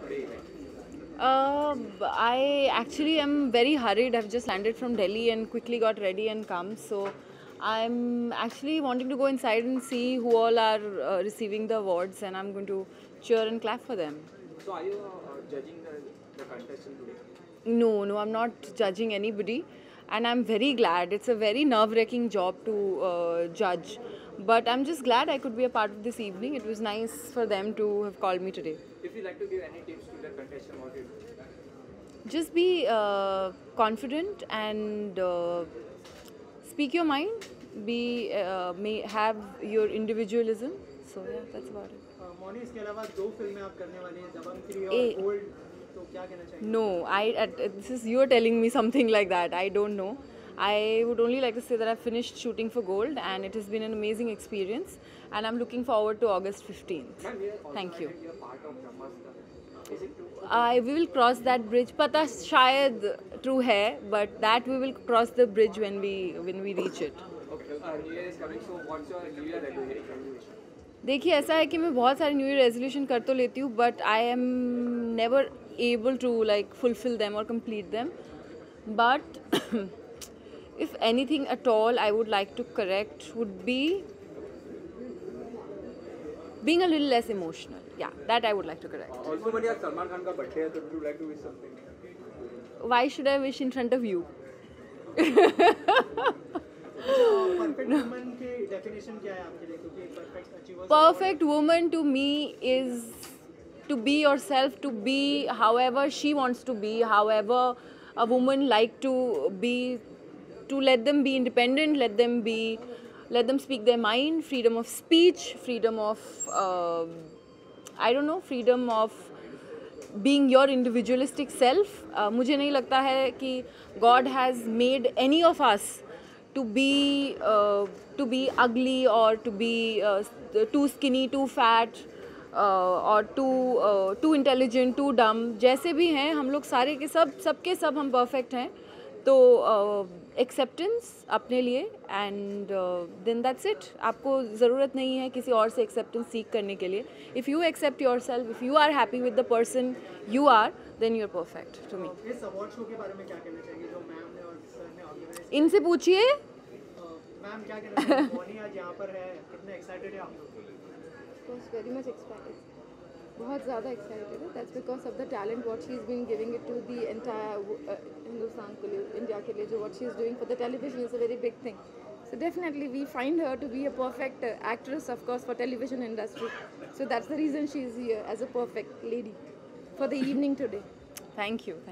I actually am very hurried. I've just landed from Delhi and quickly got ready and come. So I'm actually wanting to go inside and see who all are receiving the awards, and I'm going to cheer and clap for them. So are you judging the contestant today? No, no, I'm not judging anybody, and I'm very glad. It's a very nerve-wracking job to judge, but I'm just glad I could be a part of this evening. It was nice for them to have called me today. If you like to give any tips to the contestant, what do you do? Just be confident and speak your mind. Be may have your individualism. So yeah, that's about it. Mauni इसके अलावा 2 फिल्में आप करने वाली हैं, दबंग 3 और ए- gold, तो क्या कहना चाहिए? No, this is you're telling me something like that. I don't know. I would only like to say that I've finished shooting for Gold, and it has been an amazing experience, and I'm looking forward to August 15th. Ma'am, we are also Thank you. aware you're part of Brahmastra. Is it true? We will cross that bridge. पता शायद true है, but that we will cross the bridge when we reach it. Okay. New Year is coming, so what's your New Year resolution? देखिए ऐसा है कि मैं बहुत सारे न्यू ईयर रेजोल्यूशन कर तो लेती हूँ, but I am never able to like fulfil them और complete them. But if anything at all I would like to correct would be being a little less emotional. Yeah, that I would like to correct. Also, when Salman Khan का birthday है, so would you like to wish something? Why should I wish in front of you? Perfect woman की definition क्या है आपके लिए? क्योंकि perfect achievers Perfect woman to me is to be yourself, to be however she wants to be, however a woman like to be, to let them be independent, let them speak their mind, freedom of speech, freedom of freedom of being your individualistic self. मुझे नहीं लगता है कि God has made any of us to be ugly or to be too skinny, too fat, or too intelligent, too dumb. जैसे भी हैं हम लोग सारे के सबके सब हम perfect हैं. तो acceptance अपने लिए, and then that's it. आपको ज़रूरत नहीं है किसी और से acceptance seek करने के लिए. If you accept yourself, if you are happy with the person you are, then you're perfect to me. इस अवार्ड शो के बारे में क्या कहना चाहिए जो मैम ने और सर ने ऑर्गेनाइज? इनसे पूछिए. मैम क्या कहना चाहिए? मौनी आज यहाँ पर है, कितने एक्साइटेड है आप लोग? Very much excited. बहुत ज़्यादा excited है. That's because of the talent what she's been giving it to the entire Hindustan के लिए, इंडिया के लिए, जो what she's doing for the television is a very big thing. So definitely we find her to be a perfect actress, of course, for television industry. So that's the reason she's here as a perfect lady for the evening today. Thank you.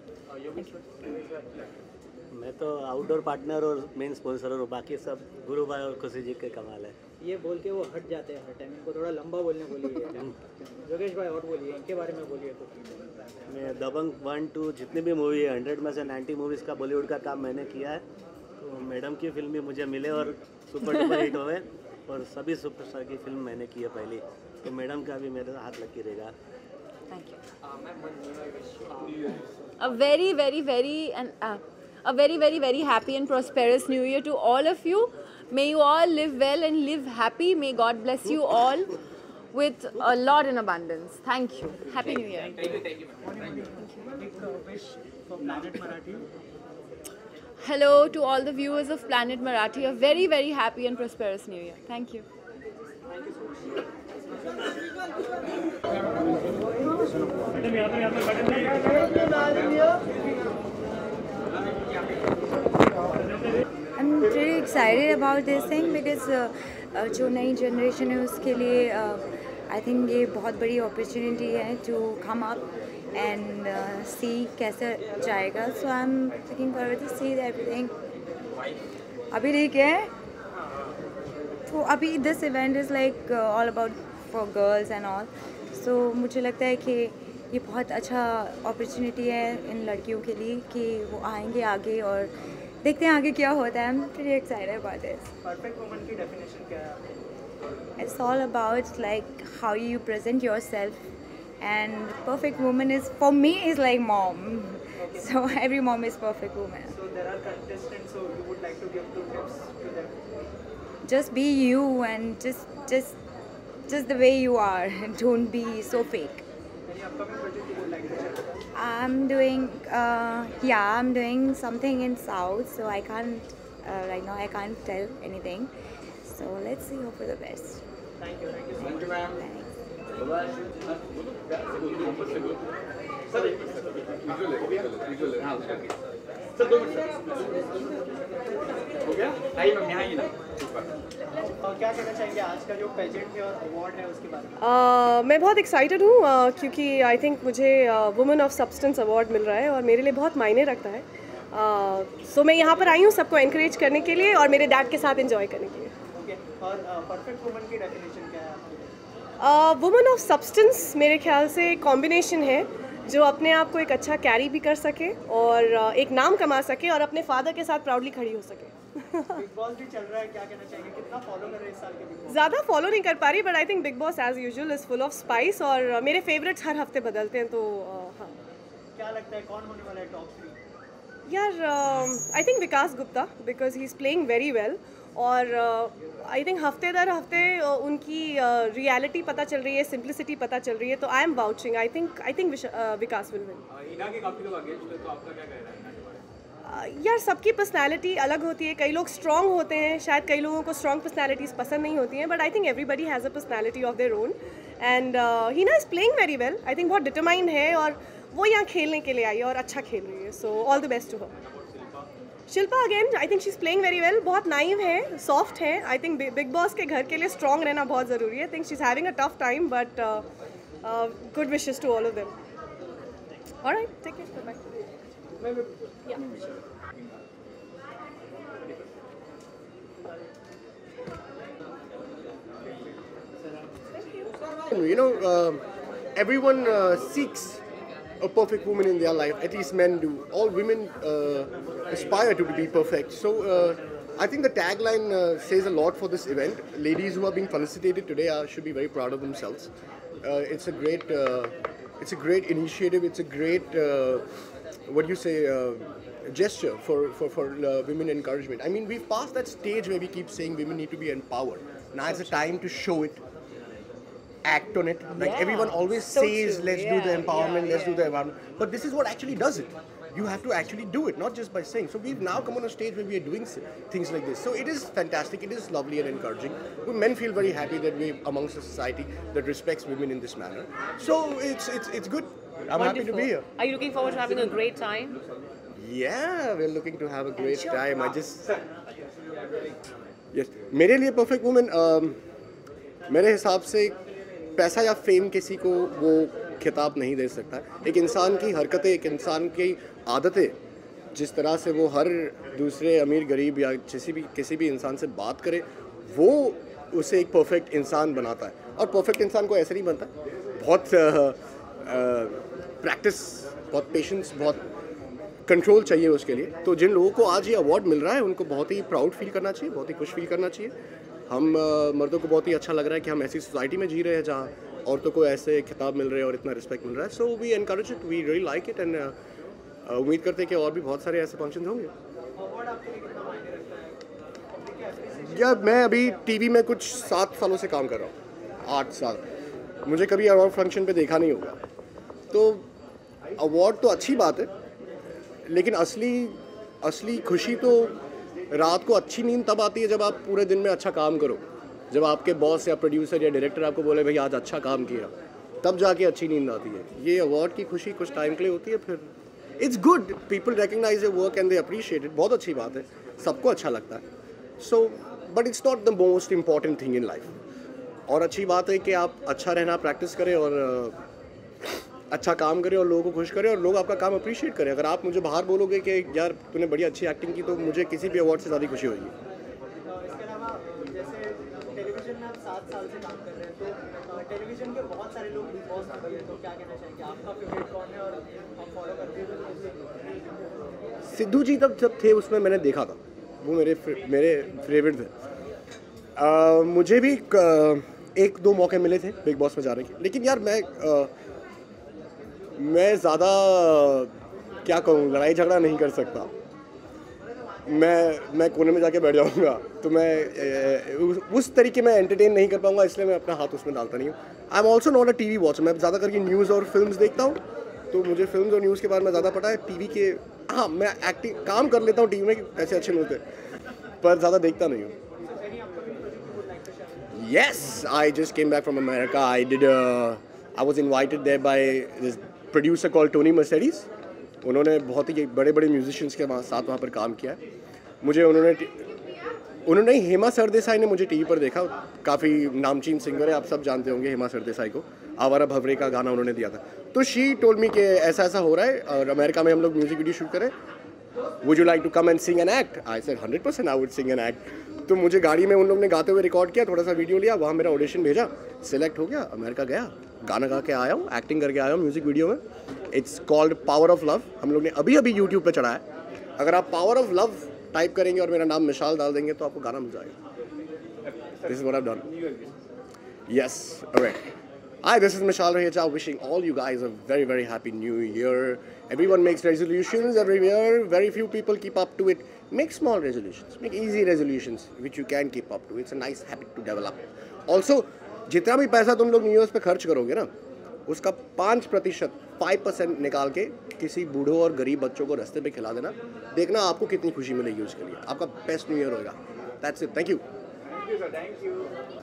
मैं तो outdoor partner और main sponsor और बाकी सब गुरु भाई और खुशी जी के कमाल है. ये बोल के वो हट जाते हैं हर टाइम, इनको थोड़ा लंबा बोलने बोलिए. योगेश भाई और बोलिए, इनके बारे में बोलिए. तो मैं दबंग 1, 2 जितनी भी मूवी है 100 में से 90 मूवीज़ का बॉलीवुड का काम मैंने किया है. तो मैडम की फिल्म भी मुझे मिले और सुपर डुपर हिट हुए, और सभी सुपरस्टार की फिल्म मैंने की है पहली. तो मैडम का भी मेरे हाथ लग के रहेगा. Thank you. Ma'am, one New Year wish. A very, very, very and a very, very, very happy and prosperous New Year to all of you. May you all live well and live happy. May God bless you all with a lot in abundance. Thank you. Happy New Year. Thank you, ma'am. एक wish for planet Marathi. Hello to all the viewers of Planet Marathi. A very, very happy and prosperous New Year. Thank you. I'm pretty excited about this thing because जो नई generation है उसके लिए I think ये बहुत बड़ी opportunity है to come up and see कैसे जाएगा. So I am looking forward to see everything. अभी ठीक है. तो अभी this event is like all about for girls and all. So मुझे लगता है कि ये बहुत अच्छा अपॉर्चुनिटी है इन लड़कियों के लिए कि वो आएंगे आगे और देखते हैं आगे क्या होता है. I am pretty excited about this. Perfect woman की डेफिनेशन क्या है? It's all about like how you present yourself, and perfect woman is for me is like mom. Okay. So every mom is perfect woman. So there are contestants, so you would like to give 2 tips to them. Just be you and just the way you are and don't be so fake. any upcoming project you would like to share? I'm doing something in South, so I can't right now. I can't tell anything. So let's see. Hope for the best. Thank you. Thank you. Thank you, ma'am. Thanks. क्या कहना चाहेंगे आज का जो pageant है और award है उसके बारे में? मैं बहुत एक्साइटेड हूँ क्योंकि आई थिंक मुझे वुमेन ऑफ सब्सटेंस अवार्ड मिल रहा है और मेरे लिए बहुत मायने रखता है. सो मैं यहाँ पर आई हूँ सबको एनकरेज करने के लिए और मेरे डैड के साथ एंजॉय करने के लिए. और परफेक्ट वुमन की डेफिनेशन क्या है आपकी? वुमेन ऑफ सब्सटेंस मेरे ख्याल से कॉम्बिनेशन है जो अपने आप को एक अच्छा कैरी भी कर सके और एक नाम कमा सके और अपने फादर के साथ प्राउडली खड़ी हो सके. बिग बॉस भी चल रहा है, क्या कहना चाहेंगे? कितना फॉलो कर रहे हैं इस साल के बिग बॉस? ज़्यादा फॉलो नहीं कर पा रही but I think Bigg Boss as usual is full of spice और मेरे फेवरेट्स हर हफ्ते बदलते हैं तो हाँ. क्या लगता है कौन होने वाला है टॉप 3? यार I think Vikas Gupta because he is playing very well और आई थिंक हफ्ते दर हफ्ते उनकी रियलिटी पता चल रही है, सिंप्लिसिटी पता चल रही है तो I am vouching. I think Vikas will win. Hina के काफी लोग अगेंस्ट है, तो आपका क्या कहना है? यार सबकी पर्सनैलिटी अलग होती है. कई लोग स्ट्रॉन्ग होते हैं, शायद कई लोगों को स्ट्रॉन्ग पर्सनैलिटीज़ पसंद नहीं होती हैं but I think everybody has a personality of their own and Hina is playing very well. I think बहुत डिटरमाइंड है और वो यहाँ खेलने के लिए आई है और अच्छा खेल रही है. So all the best to her. Shilpa again I think she is playing very well. बहुत नाइव है, सॉफ्ट है. आई थिंक बिग बॉस के घर के लिए स्ट्रॉन्ग रहना बहुत ज़रूरी है. I think she is having a tough time but good wishes to all of them. Alright, take care, bye. You know, everyone seeks a perfect woman in their life. At least men do. All women aspire to be perfect. So I think the tagline says a lot for this event. Ladies who are being felicitated today should be very proud of themselves. It's a great initiative. It's a great gesture for women encouragement. I mean, we've passed that stage where we keep saying women need to be empowered. Now it's a time to show it. Act on it. Like everyone always says, let's do the empowerment, let's do the environment. But this is what actually does it. You have to actually do it, not just by saying. So we've now come on a stage where we are doing things like this. So it is fantastic, it is lovely and encouraging. Men feel very happy that we're amongst a society that respects women in this manner. So it's good. I'm happy to be here. Are you looking forward to having a great time? Yeah, we're looking to have a great time. Yes. मेरे लिए perfect woman, मेरे हिसाब से पैसा या fame किसी को वो खिताब नहीं दे सकता. एक इंसान की हरकतें, एक इंसान की आदतें, जिस तरह से वो हर दूसरे अमीर गरीब या किसी भी इंसान से बात करे, वो उसे एक परफेक्ट इंसान बनाता है. और परफेक्ट इंसान को ऐसे नहीं बनता. बहुत प्रैक्टिस, बहुत पेशेंस, बहुत कंट्रोल चाहिए उसके लिए. तो जिन लोगों को आज ये अवार्ड मिल रहा है उनको बहुत ही प्राउड फील करना चाहिए, बहुत ही खुश फील करना चाहिए. हम मर्दों को बहुत ही अच्छा लग रहा है कि हम ऐसी सोसाइटी में जी रहे हैं जहाँ औरतों को ऐसे खिताब मिल रहे हैं और इतना रिस्पेक्ट मिल रहा है. So we encourage it, we really like it and उम्मीद करते हैं कि और भी बहुत सारे ऐसे फंक्शन होंगे. यार मैं अभी टीवी में कुछ 7 सालों से काम कर रहा हूँ, 8 साल. मुझे कभी अवार्ड फंक्शन पे देखा नहीं होगा. तो अवार्ड तो अच्छी बात है, लेकिन असली खुशी तो रात को अच्छी नींद तब आती है जब आप पूरे दिन में अच्छा काम करो. जब आपके बॉस या प्रोड्यूसर या डायरेक्टर आपको बोले भाई आज अच्छा काम किया, तब जाके अच्छी नींद आती है. ये अवार्ड की खुशी कुछ टाइम के लिए होती है, फिर it's good. People recognise your work and they appreciate it. बहुत अच्छी बात है, सबको अच्छा लगता है. So but it's not the most important thing in life. और अच्छी बात है कि आप अच्छा रहना प्रैक्टिस करें और अच्छा काम करें और लोगों को खुश करें और लोग आपका काम अप्रिशिएट करें. अगर आप मुझे बाहर बोलोगे कि यार तूने बड़ी अच्छी एक्टिंग की, तो मुझे किसी भी अवार्ड से ज़्यादा खुशी होगी. इसके अलावा जैसे टेलीविजन में आप 7 साल से काम कर रहे हैं, तो टेलीविजन के बहुत सारे लोग बिग बॉस में गए, तो क्या कहना चाहेंगे? आपका फेवरेट कौन है और आप फॉलो करते हैं? सिद्धू जी जब थे उसमें मैंने देखा था, वो मेरे फेवरेट थे. मुझे भी 1-2 मौके मिले थे बिग बॉस में जाने के, लेकिन यार मैं ज़्यादा क्या कहूँ, लड़ाई झगड़ा नहीं कर सकता. मैं कोने में जाके बैठ जाऊँगा, तो मैं उस तरीके में एंटरटेन नहीं कर पाऊँगा, इसलिए मैं अपना हाथ उसमें डालता नहीं हूँ. I am also not a TV watcher. मैं ज़्यादा करके न्यूज़ और फिल्म्स देखता हूँ, तो मुझे फिल्म्स और न्यूज़ के बारे में ज़्यादा पता है. टीवी के हाँ मैं एक्टिंग काम कर लेता हूँ टीवी में, ऐसे अच्छे मिलते हैं, पर ज़्यादा देखता नहीं हूँ. Yes, I just came back from America. I was invited there by this producer called Tony Mercedes. उन्होंने बहुत ही बड़े बड़े म्यूजिशियंस के साथ वहाँ पर काम किया है. मुझे उन्होंने हेमा सरदेसाई ने मुझे टीवी पर देखा. काफ़ी नामचीन सिंगर है, आप सब जानते होंगे हेमा सरदेसाई को. आवारा भवरे का गाना उन्होंने दिया था. तो शी टोल्ड मी कि ऐसा ऐसा हो रहा है और अमेरिका में हम लोग म्यूजिक वीडियो शूट करें. Would you like to come and sing and act? I said 100% I would sing and act. तो मुझे गाड़ी में उन लोग ने गाते हुए रिकॉर्ड किया, थोड़ा सा वीडियो लिया, वहाँ मेरा ऑडिशन भेजा, सिलेक्ट हो गया, अमेरिका गया, गाना गा के आया हूँ, एक्टिंग करके आया हूँ म्यूजिक वीडियो में. It's called power of love. हम लोग ने अभी यूट्यूब पे चढ़ाया है. अगर आप पावर ऑफ लव टाइप करेंगे और मेरा नाम मिशाल डाल देंगे तो आपको गाना मिल जाएगा. This is what I have done. Yes, alright. Hi, this is Mishal Raheja wishing all you guys a very, very happy new year. Everyone makes resolutions every year. Very few people keep up to it. Make small resolutions. Make easy resolutions which you can keep up to. It's a nice habit to develop. Also, जितना भी पैसा तुम लोग new year पे खर्च करोगे ना, उसका 5% निकाल के किसी बूढ़ों और गरीब बच्चों को रास्ते पे खिला देना. देखना आपको कितनी खुशी मिलेगी उसके लिए. आपका बेस्ट न्यू ईयर होगा. That's it. Thank you. Thank you.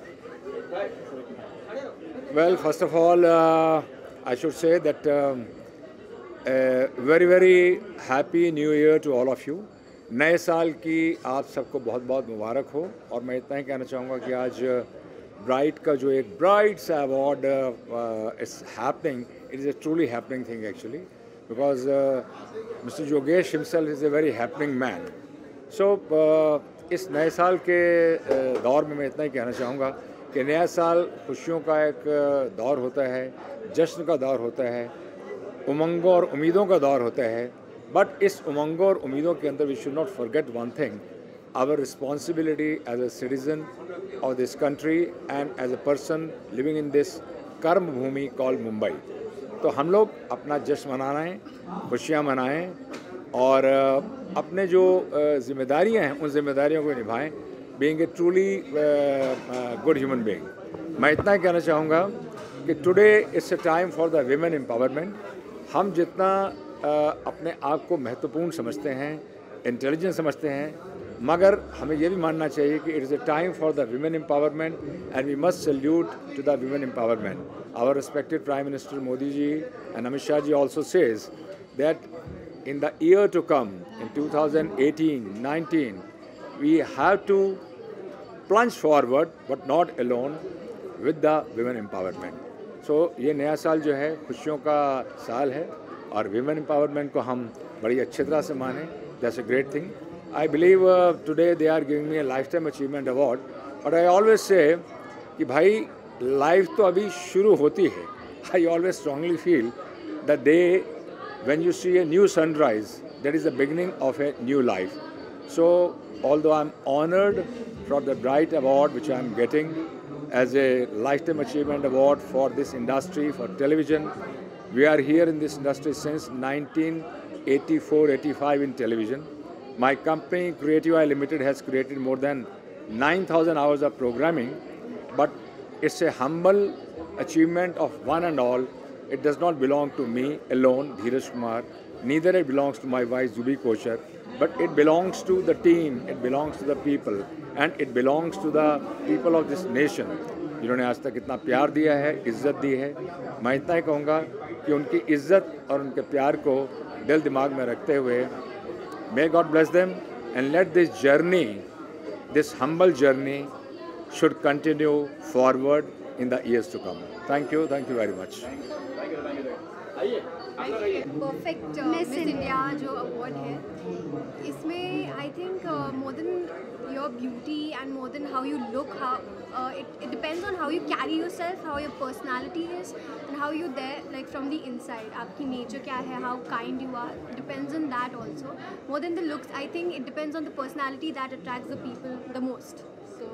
Well, first of all, I should say that a very, very happy new year to all of you. नए साल की आप सबको बहुत बहुत मुबारक हो. और मैं इतना ही कहना चाहूँगा कि आज ब्राइट का जो एक ब्राइट सा award is happening. It is a truly happening thing actually, because Mr. Yogesh himself is a very happening man. So इस नए साल के दौर में मैं इतना ही कहना चाहूँगा कि नया साल खुशियों का एक दौर होता है, जश्न का दौर होता है, उमंगों और उम्मीदों का दौर होता है. बट इस उमंगों और उम्मीदों के अंदर we should not forget one thing, our responsibility as a citizen of this country and as a person living in this karm bhoomi called Mumbai. तो हम लोग अपना जश्न मनाएं, खुशियाँ मनाएं और अपने जो जिम्मेदारियाँ हैं उन जिम्मेदारियों को निभाएं, being a truly good human being. मैं इतना ही कहना चाहूँगा कि today is a time for the women empowerment. हम जितना अपने आप को महत्वपूर्ण समझते हैं, इंटेलिजेंट समझते हैं, मगर हमें ये भी मानना चाहिए कि it is a time for the women empowerment and we must salute to the women empowerment. Our respected Prime Minister Modi ji and Amit Shah ji also says that in the year to come, in 2018-19, we have to plunge forward but not alone with the women empowerment. So ये नया साल जो है खुशियों का साल है और women empowerment को हम बड़ी अच्छी तरह से मानें. That's a great thing. I believe today they are giving me a lifetime achievement award. But I always say कि भाई लाइफ तो अभी शुरू होती है. I always strongly feel that day when you see a new sunrise, that is the beginning of a new life. So although I'm honored for the Bright Award which I'm getting as a Lifetime Achievement Award for this industry, for television. We are here in this industry since 1984-85 in television. My company, Creative Eye Limited, has created more than 9,000 hours of programming, but it's a humble achievement of one and all. It does not belong to me alone, Dheeraj Kumar, neither it belongs to my wife, Zubi Kochar, but it belongs to the team, it belongs to the people, and it belongs to the people of this nation, जिन्होंने आज तक इतना प्यार दिया है, इज़्ज़त दी है. मैं इतना ही कहूँगा कि उनकी इज़्ज़त और उनके प्यार को दिल दिमाग में रखते हुए may God bless them and let this journey, this humble journey should continue forward in the years to come. Thank you very much. Perfect miss India जो अवार्ड है, इसमें I think more than your beauty and more than how you look, it depends on how you carry yourself, how your personality is, and how you there like from the inside. आपकी nature क्या है, how kind you are, depends on that also. More than the looks, I think it depends on the personality that attracts the people the most. So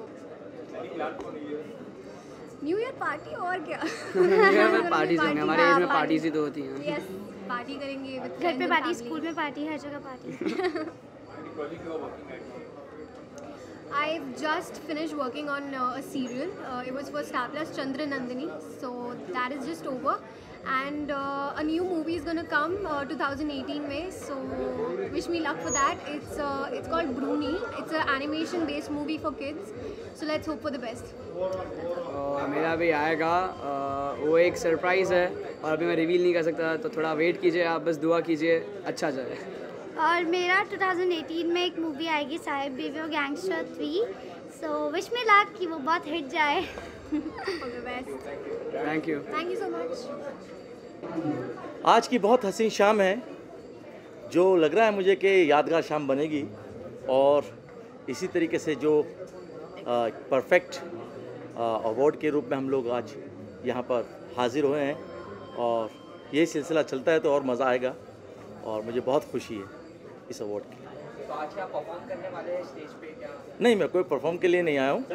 new year party और क्या. New year में parties होंगे, हमारे as में parties ही तो होती हैं. Yes, party करेंगे, घर पे पार्टी, स्कूल में पार्टी, हर जगह party. I've just finished working on a serial. It was for Star Plus Chandra Nandini, so that is just over. And a new movie is gonna come 2018 में, so wish me luck for that. It's called Bruni. It's an animation based movie for kids, so let's hope for the best. मेरा भी आएगा, वो एक surprise है और अभी मैं रिवील नहीं कर सकता, तो थोड़ा वेट कीजिए, आप बस दुआ कीजिए अच्छा जाए। और मेरा 2018 में एक मूवी आएगी Saheb Biwi Aur Gangster 3, so wish me luck कि वो बहुत हिट जाए। All the best. Thank you so much. आज की बहुत हसीन शाम है, जो लग रहा है मुझे कि यादगार शाम बनेगी, और इसी तरीके से जो परफेक्ट अवार्ड के रूप में हम लोग आज यहाँ पर हाजिर हुए हैं, और ये सिलसिला चलता है तो और मज़ा आएगा, और मुझे बहुत खुशी है इस अवार्ड की। तो आज क्या परफॉर्म करने वाले हैं स्टेज पे क्या? नहीं, मैं कोई परफॉर्म के लिए नहीं आया हूँ,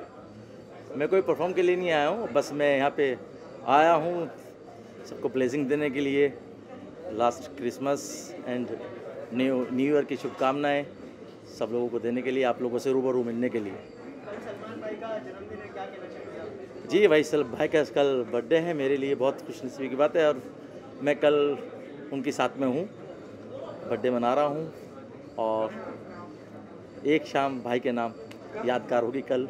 बस मैं यहाँ पे आया हूँ सबको ब्लेसिंग देने के लिए। Last Christmas and new year की शुभकामनाएं सब लोगों को देने के लिए, आप लोगों से रूबरू मिलने के लिए। सलमान भाई का जन्मदिन है, क्या कहना चाहेंगे आप? जी भाई, भाई का कल बर्थडे है, मेरे लिए बहुत खुशनसीबी की बात है, और मैं कल उनके साथ में हूँ, बर्थडे मना रहा हूँ, और एक शाम भाई के नाम यादगार होगी कल।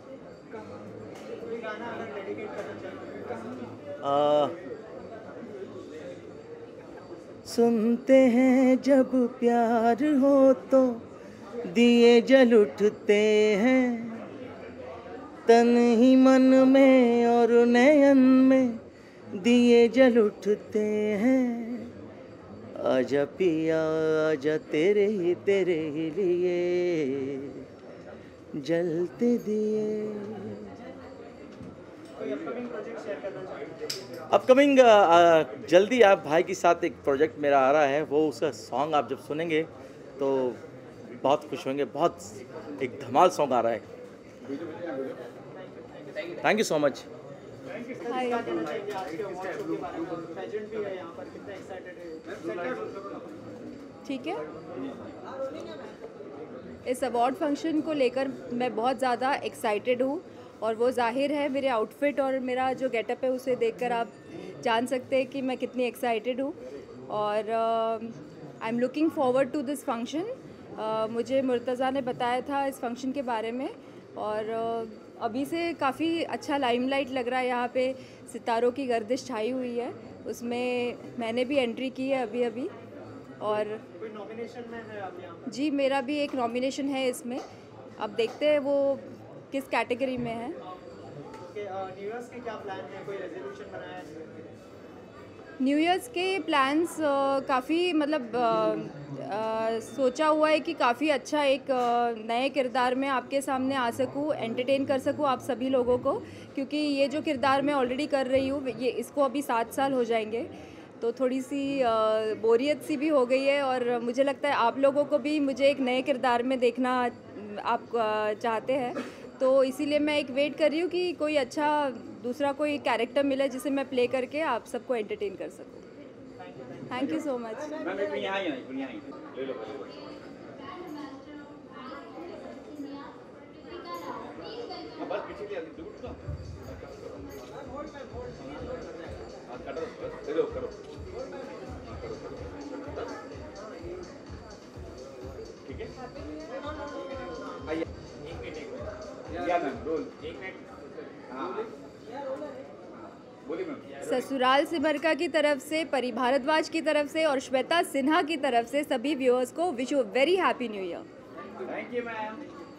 सुनते हैं जब प्यार हो तो दिए जल उठते हैं, तन ही मन में और नयन में दिए जल उठते हैं। आजा पिया आजा तेरे ही लिए जलते दिए। अपकमिंग जल्दी आप भाई के साथ एक प्रोजेक्ट मेरा आ रहा है, वो उसका सॉन्ग आप जब सुनेंगे तो बहुत खुश होंगे, बहुत एक धमाल सॉन्ग आ रहा है। Thank you so much. ठीक है, इस अवार्ड फंक्शन को लेकर मैं बहुत ज़्यादा एक्साइटेड हूँ, और वो जाहिर है मेरे आउटफिट और मेरा जो गेटअप है उसे देखकर आप जान सकते हैं कि मैं कितनी एक्साइटेड हूँ, और I am looking forward to this function. मुझे मुर्तज़ा ने बताया था इस फंक्शन के बारे में, और अभी से काफ़ी अच्छा लाइमलाइट लग रहा है, यहाँ पे सितारों की गर्दिश छाई हुई है, उसमें मैंने भी एंट्री की है अभी। और कोई नॉमिनेशन में है आप यहाँ? जी, मेरा भी एक नॉमिनेशन है इसमें, अब देखते हैं वो किस कैटेगरी में है। न्यू ईयर्स के क्या प्लान है, कोई रेजोल्यूशन बनाया है? न्यू ईयर्स के प्लान्स काफ़ी मतलब सोचा हुआ है कि काफ़ी अच्छा एक नए किरदार में आपके सामने आ सकूं, एंटरटेन कर सकूं आप सभी लोगों को, क्योंकि ये जो किरदार मैं ऑलरेडी कर रही हूँ ये इसको अभी 7 साल हो जाएंगे, तो थोड़ी सी बोरियत सी भी हो गई है, और मुझे लगता है आप लोगों को भी मुझे एक नए किरदार में देखना आप चाहते हैं, तो इसीलिए मैं एक वेट कर रही हूँ कि कोई अच्छा दूसरा कोई कैरेक्टर मिले जिसे मैं प्ले करके आप सबको एंटरटेन कर सकूँ। Thank you so much. Sasural Simar Ka की तरफ से, परी भारद्वाज की तरफ से और श्वेता सिन्हा की तरफ से सभी व्यूअर्स को wish you very happy new year. Thank you ma'am.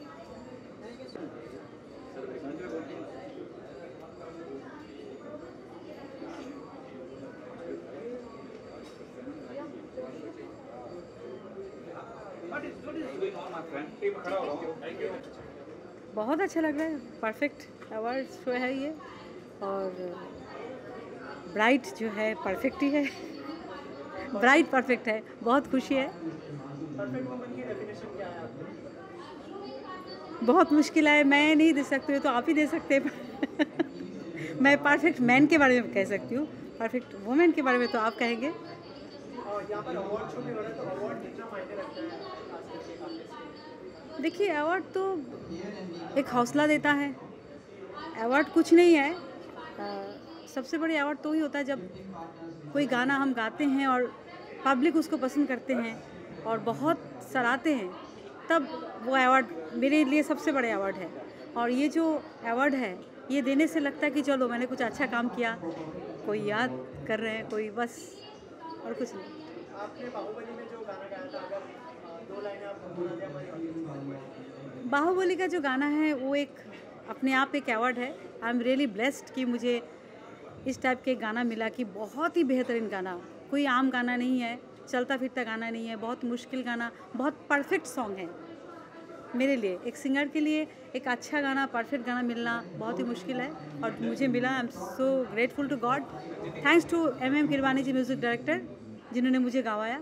बहुत अच्छा लग रहा है, परफेक्ट अवार्ड शो है ये, और ब्राइट जो है परफेक्ट ही है, ब्राइट परफेक्ट है, बहुत खुशी है। परफेक्ट वुमन की डेफिनेशन क्या है आपकी? बहुत मुश्किल है, मैं नहीं दे सकती हूँ, तो आप ही दे सकते हैं। मैं परफेक्ट मैन के बारे में कह सकती हूँ, परफेक्ट वुमेन के बारे में तो आप कहेंगे। और यहाँ पर अवार्ड शो भी हो रहा है, तो अवार्ड कितना मायने रखता है खास करके आपके लिए? देखिए, अवार्ड तो एक हौसला देता है। अवार्ड कुछ नहीं है। सबसे बड़ी अवार्ड तो ही होता है जब कोई गाना हम गाते हैं और पब्लिक उसको पसंद करते हैं और बहुत सराहते हैं, तब वो अवार्ड मेरे लिए सबसे बड़े अवार्ड है। और ये जो अवार्ड है, ये देने से लगता है कि चलो मैंने कुछ अच्छा काम किया, कोई याद कर रहे हैं, कोई बस, और कुछ नहीं। आपने बाहुबली में जो गाना गाया था, अगर 2 लाइनें आप बोल दें हमारी ऑडियंस को। बाहुबली का जो गाना है वो एक अपने आप एक अवार्ड है। आई एम रियली ब्लेस्ड कि मुझे इस टाइप के गाना मिला, कि बहुत ही बेहतरीन गाना, कोई आम गाना नहीं है, चलता फिरता गाना नहीं है, बहुत मुश्किल गाना, बहुत परफेक्ट सॉन्ग है मेरे लिए। एक सिंगर के लिए एक अच्छा गाना, परफेक्ट गाना मिलना बहुत ही मुश्किल है, और मुझे मिला। I am so grateful to God. Thanks to MM Keeravani ji, music director, जिन्होंने मुझे गवाया।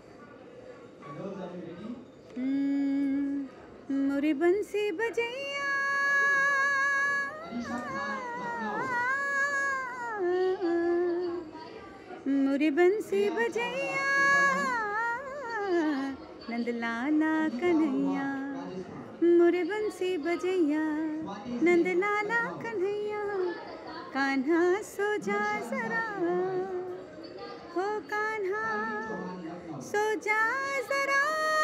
मोरी बंसी बजैया मोरी बंसी बजैया नंदलाला कन्हैया, मोरे बंसी बजैया नंदलाला कन्हैया, कान्हा सो जा जरा, हो कान्हा सो जा जरा।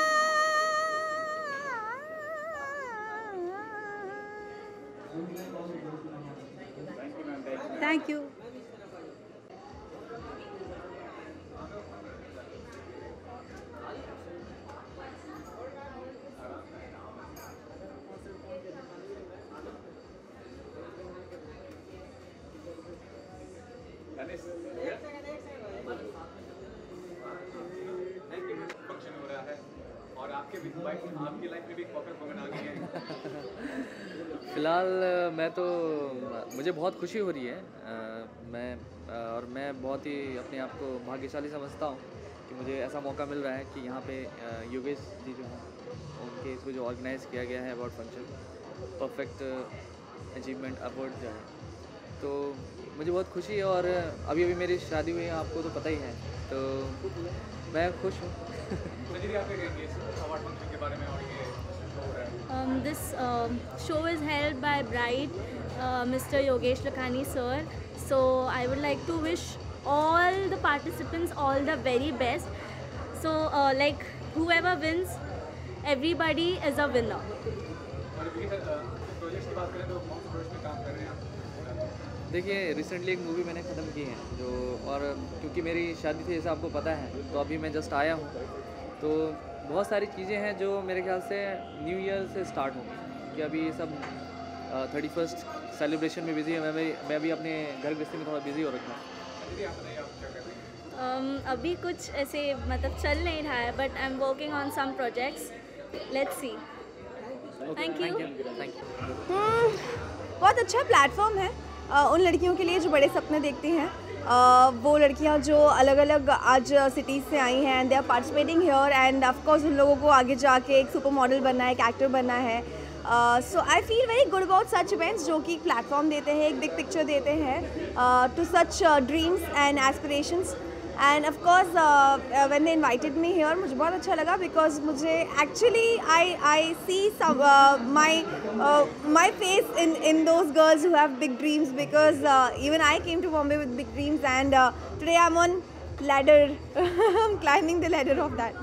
Thank you. फंक्शन हो रहा है और आपकी लाइफ में भी परफेक्ट मोमेंट आ गई है। फ़िलहाल मैं तो, मुझे बहुत खुशी हो रही है। मैं बहुत ही अपने आप को भाग्यशाली समझता हूँ कि मुझे ऐसा मौका मिल रहा है कि यहाँ पे योगेश जी जो हैं, उनके इसको जो ऑर्गेनाइज़ किया गया है award function, perfect achievement award जो है, तो मुझे बहुत खुशी है। और अभी मेरी शादी हुई है, आपको तो पता ही है, तो मैं खुश हूँ। This show is held by Bright, Mr. Yogesh Lakhani sir. So I would like to wish all the participants all the very best. So like whoever wins, everybody is a winner. देखिए, recently एक movie मैंने ख़त्म की है जो, और क्योंकि मेरी शादी थी जैसा आपको पता है, तो अभी मैं जस्ट आया हूँ, तो बहुत सारी चीज़ें हैं जो मेरे ख्याल से न्यू ईयर से स्टार्ट होंगी, कि अभी सब 31st सेलिब्रेशन में बिज़ी है। मैं अभी अपने घर गृहस्थी में थोड़ा बिज़ी हो रखा हूँ। अभी कुछ ऐसे मतलब चल नहीं रहा है, but I am working on some projects, let's see. Thank you. बहुत अच्छा प्लेटफॉर्म है उन लड़कियों के लिए जो बड़े सपने देखती हैं। वो लड़कियां जो अलग अलग आज सिटीज़ से आई हैं, and they are participating here, and of course उन लोगों को आगे जाके एक सुपर मॉडल बनना है, एक एक्टर बनना है। So I feel very good about such events जो कि एक प्लेटफॉर्म देते हैं, एक बिग पिक्चर देते हैं to such dreams and aspirations. And of course when they invited me here, मुझे बहुत अच्छा लगा, बिकॉज मुझे actually I see my face in those girls who have big dreams, because even I came to Bombay with big dreams, and today I'm on ladder. I'm climbing the ladder of that.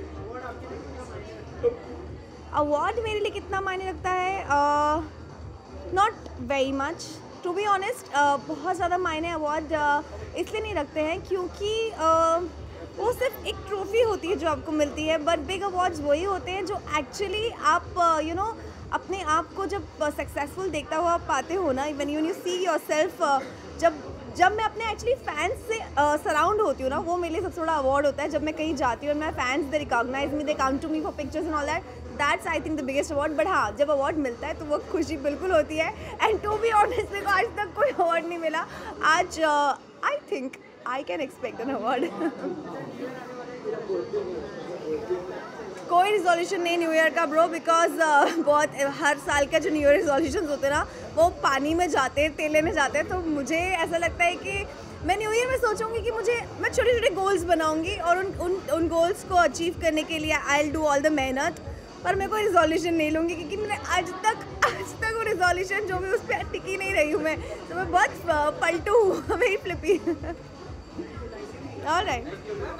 Award मेरे लिए कितना मायने रखता है? Not very much, to be honest. बहुत ज़्यादा मायने award इसलिए नहीं रखते हैं क्योंकि वो सिर्फ एक ट्रॉफी होती है जो आपको मिलती है, बट बिग अवार्ड्स वही होते हैं जो एक्चुअली आप अपने आप को जब सक्सेसफुल देखता हुआ पाते हो ना, व्हेन यू सी योरसेल्फ, जब मैं अपने एक्चुअली फैंस से सराउंड होती हूँ ना, वो मेरे लिए सबसे बड़ा अवार्ड होता है। जब मैं कहीं जाती हूँ और मैं fans they recognise me, they come to me for pictures and all that's I think the biggest award. But हाँ, जब अवार्ड मिलता है तो वो खुशी बिल्कुल होती है। एंड टू बी ऑनेस्ट, मेरे को आज तक कोई अवार्ड नहीं मिला। आज I think I can expect an award. कोई रिजोल्यूशन नहीं न्यू ईयर का ब्रो, बिकॉज बहुत हर साल का जो न्यू ईयर रिजोल्यूशन होते हैं ना, वो पानी में जाते हैं, तेल लेने जाते हैं। तो मुझे ऐसा लगता है कि मैं न्यू ईयर में सोचूंगी कि मैं छोटे छोटे गोल्स बनाऊंगी, और उन गोल्स को अचीव करने के लिए I will do all the mehnat. पर मैं कोई रिजोल्यूशन नहीं लूँगी क्योंकि मैंने आज तक वो रिजोल्यूशन जो भी उस पर टिकी नहीं रही हूँ मैं, तो मैं बहुत पलटू हूँ, very flippy. Alright.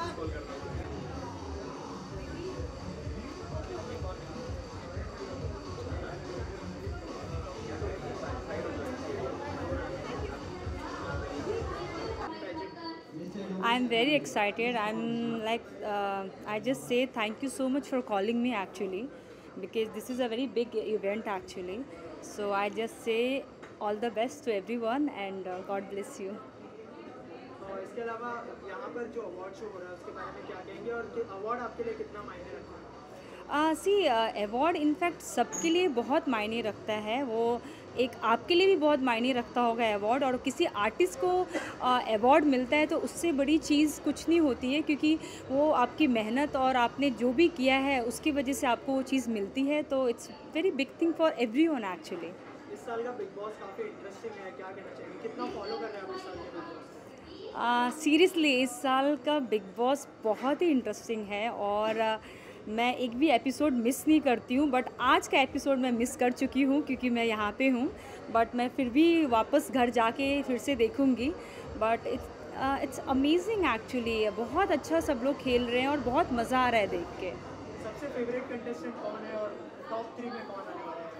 I'm very excited. I'm like, I just say thank you so much for calling me actually, because this is a very big event actually. So I just say all the best to everyone and God bless you. इसके अलावा यहाँ पर जो award show हो रहा है उसके बारे में क्या कहेंगे और अवार्ड आपके लिए कितना मायने रखता है? सी अवार्ड इनफैक्ट सबके लिए बहुत मायने रखता है। वो एक आपके लिए भी बहुत मायने रखता होगा अवार्ड, और किसी आर्टिस्ट को अवार्ड मिलता है तो उससे बड़ी चीज़ कुछ नहीं होती है, क्योंकि वो आपकी मेहनत और आपने जो भी किया है उसकी वजह से आपको वो चीज़ मिलती है। तो it's very big thing for everyone actually. इस साल का बिग बॉस काफ़ी इंटरेस्टिंग है, क्या कहना चाहिए, कितना फॉलो कर रहे हैं आप इस साल के बिग बॉस? सीरियसली इस साल का बिग बॉस बहुत ही इंटरेस्टिंग है, और मैं एक भी एपिसोड मिस नहीं करती हूँ। बट आज का एपिसोड मैं मिस कर चुकी हूँ क्योंकि मैं यहाँ पे हूँ, बट मैं फिर भी वापस घर जाके फिर से देखूँगी। बट इट्स अमेजिंग एक्चुअली, बहुत अच्छा सब लोग खेल रहे हैं और बहुत मज़ा आ रहा है देख के। सबसे फेवरेट कंटेस्टेंट कौन है और टॉप 3 में कौन आने वाला है?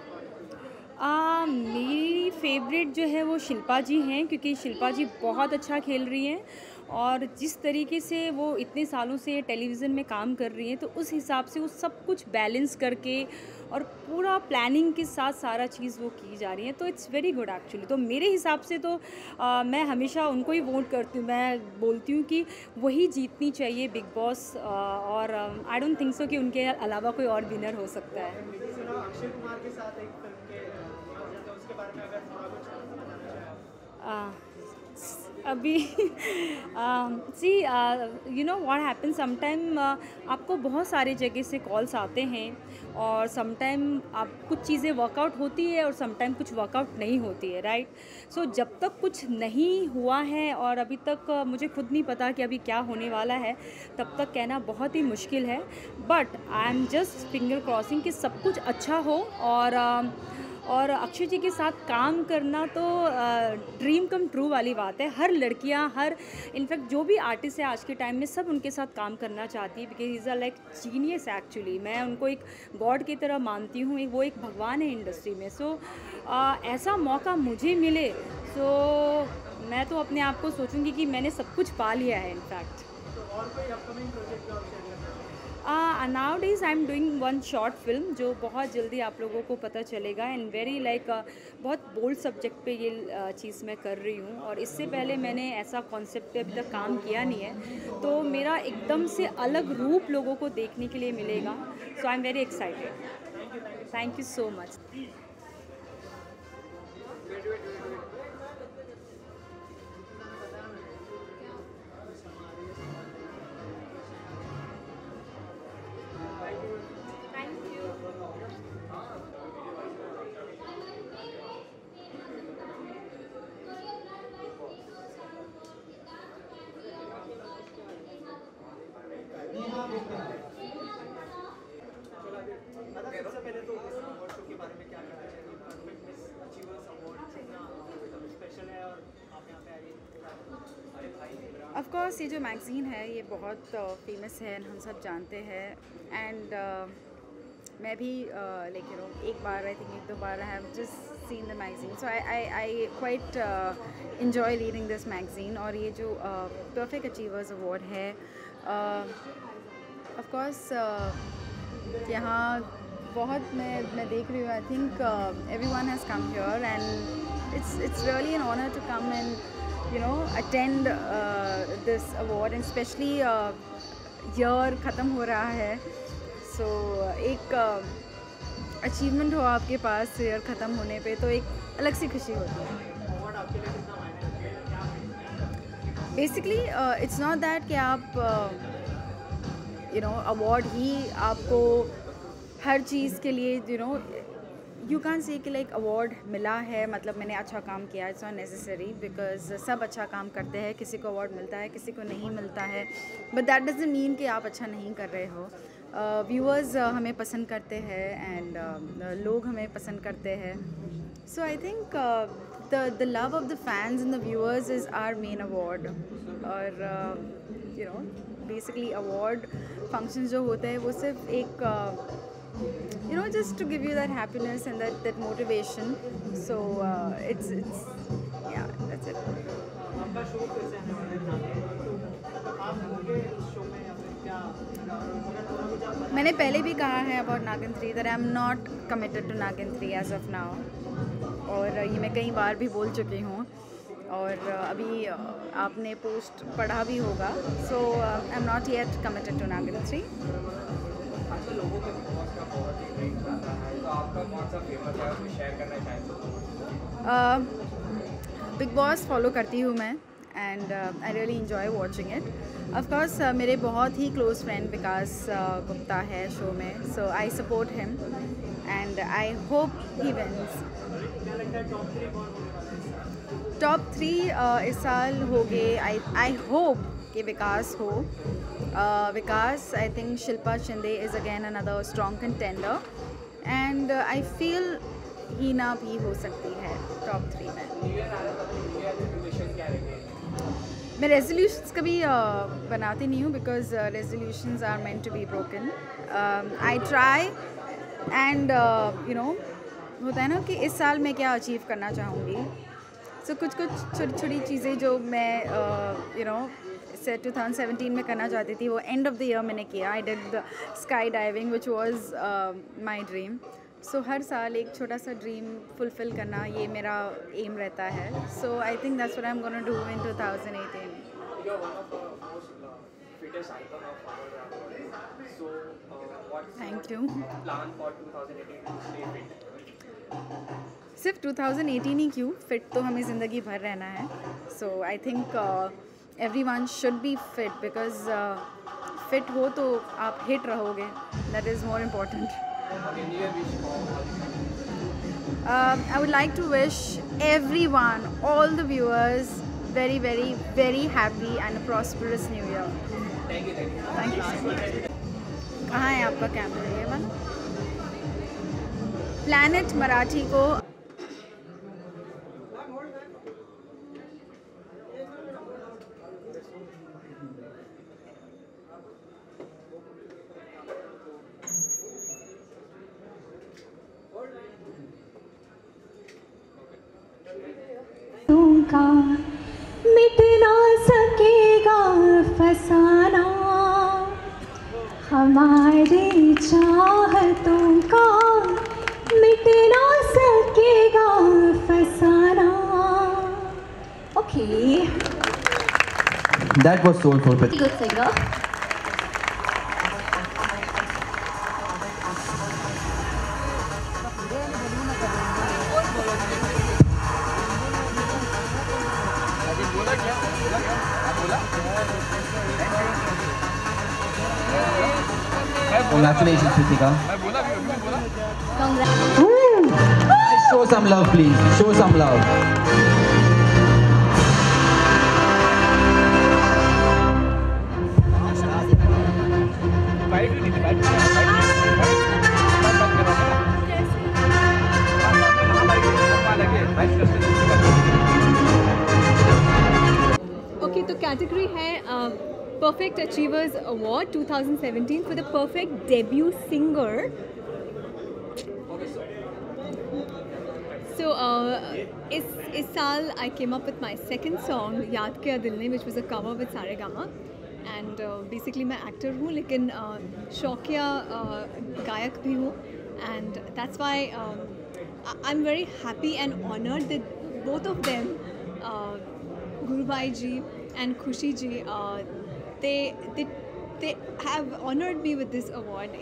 मेरी फेवरेट जो है वो शिल्पा जी हैं, क्योंकि शिल्पा जी बहुत अच्छा खेल रही हैं, और जिस तरीके से वो इतने सालों से टेलीविज़न में काम कर रही हैं तो उस हिसाब से वो सब कुछ बैलेंस करके और पूरा प्लानिंग के साथ सारा चीज़ वो की जा रही है। तो इट्स वेरी गुड एक्चुअली। तो मेरे हिसाब से तो मैं हमेशा उनको ही वोट करती हूँ। मैं बोलती हूँ कि वही जीतनी चाहिए बिग बॉस, और आई डोंट थिंक सो कि उनके अलावा कोई और विनर हो सकता है। अक्षय कुमार के साथ एक फिल्म के उसके बारे में अगर थोड़ा कुछ बताना चाहें। अभी see you know what happen, sometime आपको बहुत सारे जगह से कॉल्स आते हैं, और समटाइम आप कुछ चीज़ें वर्कआउट होती है और समटाइम कुछ वर्कआउट नहीं होती है, राइट। सो जब तक कुछ नहीं हुआ है और अभी तक मुझे खुद नहीं पता कि अभी क्या होने वाला है, तब तक कहना बहुत ही मुश्किल है। But I am just finger crossing कि सब कुछ अच्छा हो, और अक्षय जी के साथ काम करना तो ड्रीम कम ट्रू वाली बात है। हर लड़कियां, हर इनफैक्ट जो भी आर्टिस्ट है आज के टाइम में, सब उनके साथ काम करना चाहती है, because is a like genius actually. मैं उनको एक गॉड की तरह मानती हूँ, वो एक भगवान है इंडस्ट्री में। सो ऐसा मौका मुझे मिले तो मैं तो अपने आप को सोचूंगी कि मैंने सब कुछ पा लिया है इनफैक्ट। और कोई अपकमिंग प्रोजेक्ट आप शेयर करना? Nowadays I am doing one short film जो बहुत जल्दी आप लोगों को पता चलेगा, एंड वेरी लाइक बहुत बोल्ड सब्जेक्ट पे ये चीज़ मैं कर रही हूँ, और इससे पहले मैंने ऐसा कॉन्सेप्ट पे अभी तक काम किया नहीं है। तो मेरा एकदम से अलग रूप लोगों को देखने के लिए मिलेगा। So I am very excited. Thank you so much. सबसे पहले तो इस अवार्ड शो के बारे में क्या कहना चाहिए? परफेक्ट मिस अचीवर्स अवार्ड कितना स्पेशल है और आप यहाँ पे आइए। ऑफ कोर्स ये जो मैगज़ीन है ये बहुत फेमस है, हम सब जानते हैं। एंड मैं भी लाइक यू नो एक बार आई थिंक 1-2 बार I have just seen the magazine, so I quite enjoy reading this magazine. और ये जो परफेक्ट अचीवर्स अवार्ड है, ऑफ कोर्स यहाँ बहुत मैं देख रही हूँ, I think everyone has come here, and it's really an honour to come and you know attend this award, and specially year ख़त्म हो रहा है। सो एक अचीवमेंट हो आपके पास ईयर ख़त्म होने पे तो एक अलग सी खुशी होती है। अवार्ड आपके लिए कितना मायने रखता है? बेसिकली इट्स नॉट दैट कि आप यू नो अवार्ड ही आपको हर चीज़ के लिए यू कैन से कि लाइक अवार्ड मिला है मतलब मैंने अच्छा काम किया। इट्स नॉट नेसेसरी, बिकॉज सब अच्छा काम करते हैं, किसी को अवार्ड मिलता है किसी को नहीं मिलता है, बट दैट डजंट मीन कि आप अच्छा नहीं कर रहे हो। व्यूअर्स हमें पसंद करते हैं एंड लोग हमें पसंद करते हैं. So I think the love of the fans and the viewers is our main award. और you know basically award functions जो होते हैं वो सिर्फ एक you know just to give you that happiness and that motivation. So it's yeah, that's it. आपका show फिर से आने वाला है, तो आप होंगे उस शो में या फिर क्या मैंने पहले भी कहा है अबाउट नागिन 3 that I am not committed to नागिन 3 as of now. और ये मैं कई बार भी बोल चुकी हूँ और अभी आपने पोस्ट पढ़ा भी होगा. So I am not yet committed to Naagin 3. Bigg Boss follow करती हूँ मैं and I really enjoy watching it. Of course मेरे बहुत ही क्लोज फ्रेंड विकास गुप्ता है शो में, so I support him and I hope he wins. Top 3 इस साल हो गए. आई होप कि विकास हो. Vikas, I think Shilpa Shinde is again another strong contender and I feel Hina भी हो सकती है टॉप 3 में. मैं रेजोल्यूशंस कभी बनाती नहीं हूँ because resolutions are meant to be broken. I try and you know होता है ना कि इस साल मैं क्या अचीव करना चाहूँगी. सो कुछ छोटी छोटी चीज़ें जो मैं यू नो से 2017 में करना चाहती थी वो एंड ऑफ द ईयर मैंने किया. I did the sky diving which was my dream. So हर साल एक छोटा सा ड्रीम फुलफ़िल करना ये मेरा एम रहता है. So I think that's what I am gonna do in 2018. Thank you. सिर्फ 2018 ही क्यों, फिट तो हमें ज़िंदगी भर रहना है. So I think everyone should be fit because fit हो तो आप हिट रहोगे. That is more important. I would like to wish everyone, all the viewers, very very very happy and a prosperous new year. Thank you so much. कहाँ है आपका camera? ये वाला planet Marathi को का मिट ना सकेगा फसाना, हमारी चाहतों का मिट ना सकेगा फसाना. Okay. That was soulful. Pretty good singer. Congratulations, Pritika. Congrats. Show some love, please. Show some love. Okay, तो कैटेगरी है Perfect Achievers Award 2017 for the perfect debut singer. So इस साल I came up with my second song याद किया दिल ने, which was a cover with Saregama. And basically मैं actor हूँ लेकिन शौकिया गायक भी हूँ. And that's why I'm very happy and honored that both of them, Guru Bhai ji and Khushi ji, they have honored me with this award.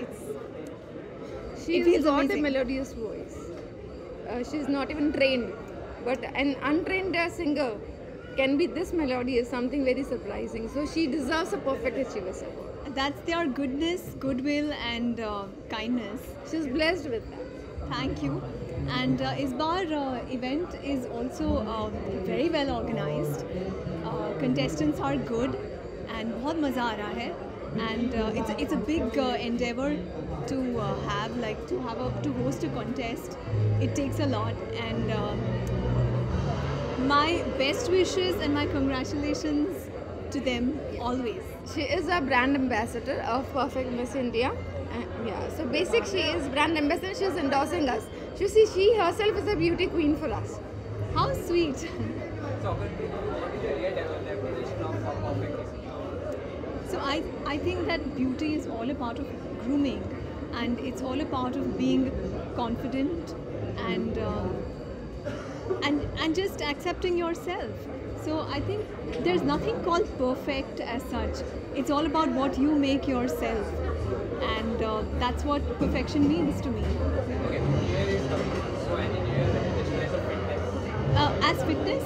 She's got a melodious voice. She's not even trained, but an untrained singer can be this melodious, something very surprising. So she deserves a Perfect Achievers Award. That's their goodness, goodwill and kindness. She's blessed with that. Thank you. And इस बार event is also very well organized. Contestants are good and बहुत मज़ा आ रहा है. and it's a big endeavor to to host a contest. It takes a lot, and my best wishes and my congratulations to them always. She is a brand ambassador of Perfect Miss India. Yeah, so she is brand ambassador. She's endorsing us. You see, she herself is a beauty queen for us. How sweet. So I think that beauty is all a part of grooming, and it's all a part of being confident and just accepting yourself. So I think there's nothing called perfect as such. It's all about what you make yourself, and that's what perfection means to me. As fitness?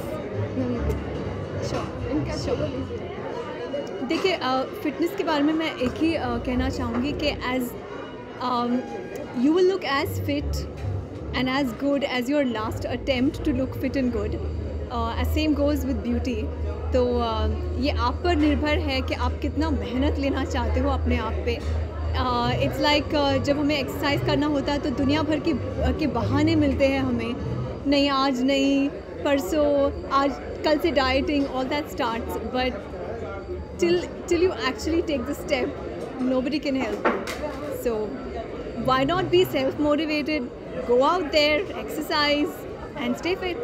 Sure. देखिए fitness के बारे में मैं एक ही कहना चाहूँगी कि as you will look as fit and as good as your last attempt to look fit and good. Same goes with beauty. तो ये आप पर निर्भर है कि आप कितना मेहनत लेना चाहते हो अपने आप पे. It's like जब हमें एक्सरसाइज करना होता है तो दुनिया भर के बहाने मिलते हैं हमें. नहीं आज नहीं, परसों, आज कल से dieting, all that starts. But till you actually take the step, nobody can help you. So why not be self-motivated? Go out there, exercise, and stay fit.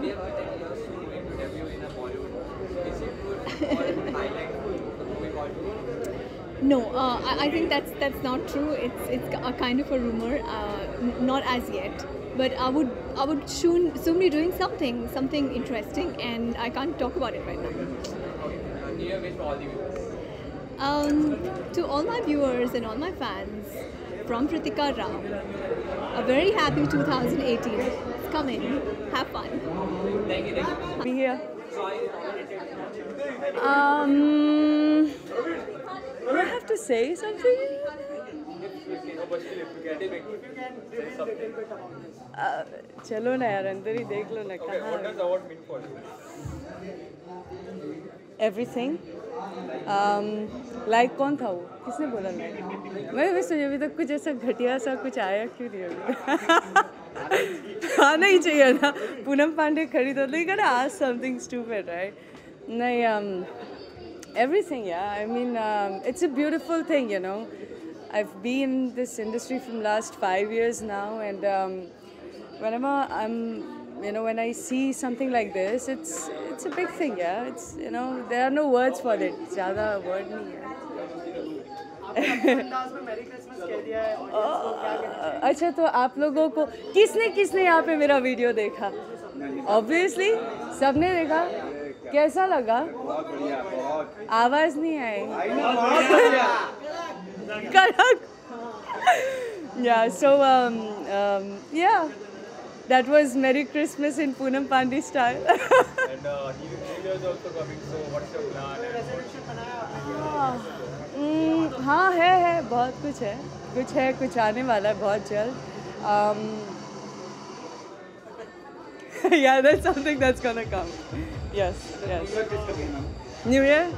No, I think that's not true. It's a kind of a rumor, not as yet. But I would soon be doing something interesting, and I can't talk about it right now. New Year wish for all the viewers. To all my viewers and all my fans, from Pritika Rao, a very happy 2018. Come in, have fun. Thank you. Be here. Do I have to say something? चलो ना यार अंदर ही देख लो ना कहाँ. What does award mean for you? Everything. Like कौन था वो? किसने बोला मैं? मैं सोची अभी तक कुछ ऐसा घटिया सा कुछ आया क्यों नहीं अभी? आना ही चाहिए ना. पूनम पांडे खड़ी तो you gotta ask something stupid, right? नहीं, everything, yeah. I mean, it's a beautiful thing, you know. I've been in this industry from last 5 years now, and whenever when I see something like this, it's a big thing, yeah. It's, there are no words for it. ज़्यादा word नहीं है. अच्छा तो आप लोगों को किसने यहाँ पे मेरा वीडियो देखा? Obviously सबने देखा. कैसा लगा? आवाज नहीं आई. कड़क. Yeah, so yeah, that was Merry Christmas in Poonam Pandey style. And New Year is also coming, so what's your plan? हाँ है बहुत कुछ है कुछ आने वाला है बहुत जल्द. Yeah, that's something that's gonna come. Yes. New Year?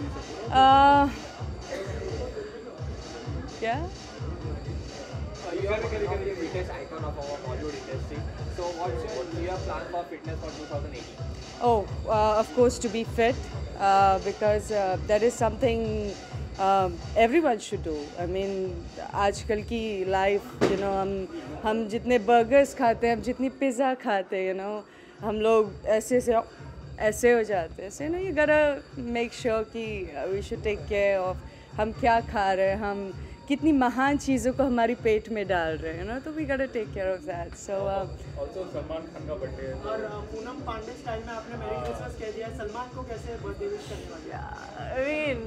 Yeah. You are becoming the fitness icon of our Bollywood industry. So what's your New Year plan for fitness for 2018? Oh, of course to be fit, because that is something everyone should do. I mean, आजकल की life, हम जितने burgers खाते हैं, हम जितनी pizza खाते हैं, हम लोग ऐसे हो जाते हैं. So you gotta make sure कि we should take care of हम क्या खा रहे हैं, हम कितनी महान चीज़ों को हमारी पेट में डाल रहे हैं, तो we gotta take care of that. So also Salman Khan का बर्थडे है और पूनम पांडे स्टाइल में आपने मेरी क्रिसमस कह दिया. सलमान को कैसे बर्थडे विश करने वाले? I mean,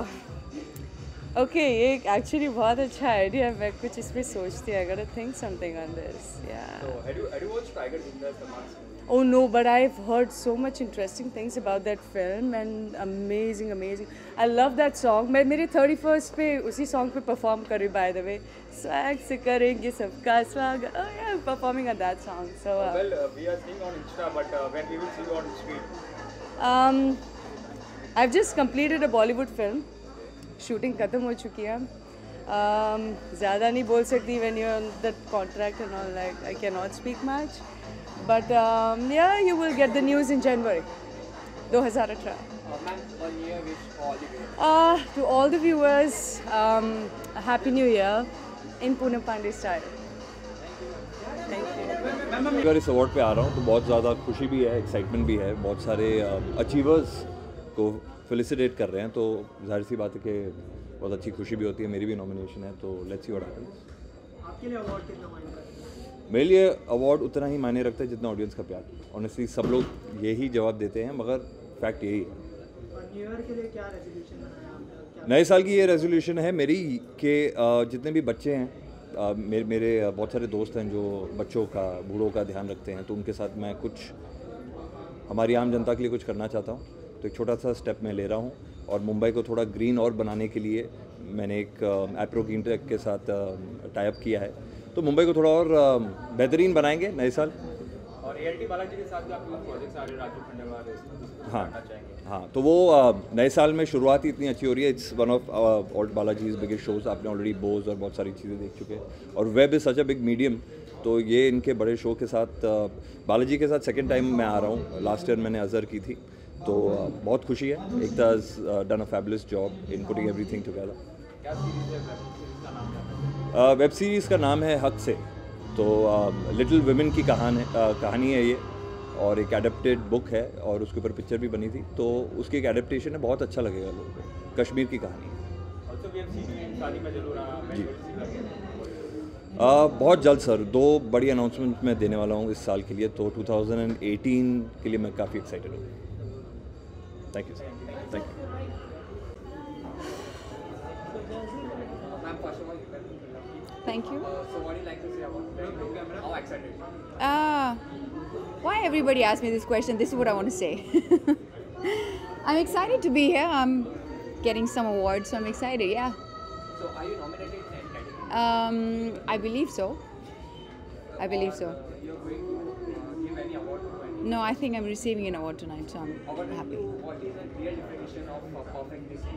okay, ये actually बहुत अच्छा idea है. मैं कुछ इस पे सोचती हूँ. I gotta think something on this. Yeah. So have you watched Tiger Zinda Salman? Oh no, but I've heard so much interesting things about that film, and amazing. I love that song. मैं मेरे 31st पे उसी song पे perform कर रही, by the way. Swag से करेंगे सबका स्वागत. Oh yeah, I'm performing on that song. So well, we are seeing on Insta, but when we will see you on screen? I've just completed a Bollywood film, shooting ख़त्म हो चुकी है. ज़्यादा नहीं बोल सकती when you're on the contract and all, like I cannot speak much. But yeah, you will get the news in January 2018. Ma'am, a New Year wish for all the viewers. To all the viewers, a Happy New Year in Poonam Pandey style. अगर इस award पे आ रहा हूँ तो बहुत ज़्यादा खुशी भी है, एक्साइटमेंट भी है. बहुत सारे अचीवर्स को फेलिसिटेट कर रहे हैं, तो जाहिर सी बात है कि बहुत अच्छी खुशी भी होती है. मेरी भी नॉमिनेशन है, तो लेट्स सी व्हाट हैपेंस. आपके लिए अवार्ड कितना मायने रखता है? मेरे लिए अवार्ड उतना ही मायने रखता है जितना ऑडियंस का प्यार. ऑनेस्टली सब लोग यही जवाब देते हैं, मगर फैक्ट यही है. न्यू ईयर के लिए क्या रेजोल्यूशन बनाया आपने? नए साल की ये रेजोल्यूशन है मेरी कि जितने भी बच्चे हैं, मेरे बहुत सारे दोस्त हैं जो बच्चों का, बूढ़ों का ध्यान रखते हैं, तो उनके साथ मैं कुछ हमारी आम जनता के लिए कुछ करना चाहता हूँ. तो एक छोटा सा स्टेप मैं ले रहा हूँ, और मुंबई को थोड़ा ग्रीन और बनाने के लिए मैंने एक एप्रोकिंटेक के साथ टाई अप किया है. तो मुंबई को थोड़ा और बेहतरीन बनाएंगे नए साल. और रियलिटी बालाजी के साथ भी आपके प्रोजेक्ट्स आ रहे हैं, राजू खंडेलवाल. हाँ, तो वो नए साल में शुरुआत ही इतनी अच्छी हो रही है. It's one of ALT Balaji's biggest shows. आपने ऑलरेडी बोज और बहुत सारी चीज़ें देख चुके हैं, और web is such a big medium. तो ये इनके बड़े शो के साथ बालाजी के साथ सेकंड टाइम मैं आ रहा हूँ. लास्ट ईयर मैंने अजहर की थी, तो बहुत खुशी है. Ekta has done a fabulous job in putting everything together. Web series का नाम है हक से. तो लिटिल वुमेन की कहानी है ये, और एक एडेप्टेड बुक है, और उसके ऊपर पिक्चर भी बनी थी. तो उसकी एक एडेप्टेशन है, बहुत अच्छा लगेगा लोगों को. कश्मीर की कहानी है. बहुत जल्द सर 2 बड़ी अनाउंसमेंट मैं देने वाला हूँ इस साल के लिए. तो 2018 के लिए मैं काफ़ी एक्साइटेड हूँ. Thank you sir. Thank you. Thank you. So what do you like to say about how excited? Why everybody asks me this question? This is what I want to say. I'm excited to be here. I'm getting some awards, so I'm excited. Yeah. So are you nominated in any category? I believe so. I believe so. You're going to give any award to any? No, I think I'm receiving an award tonight, so I'm happy. What is the real definition of perfectness?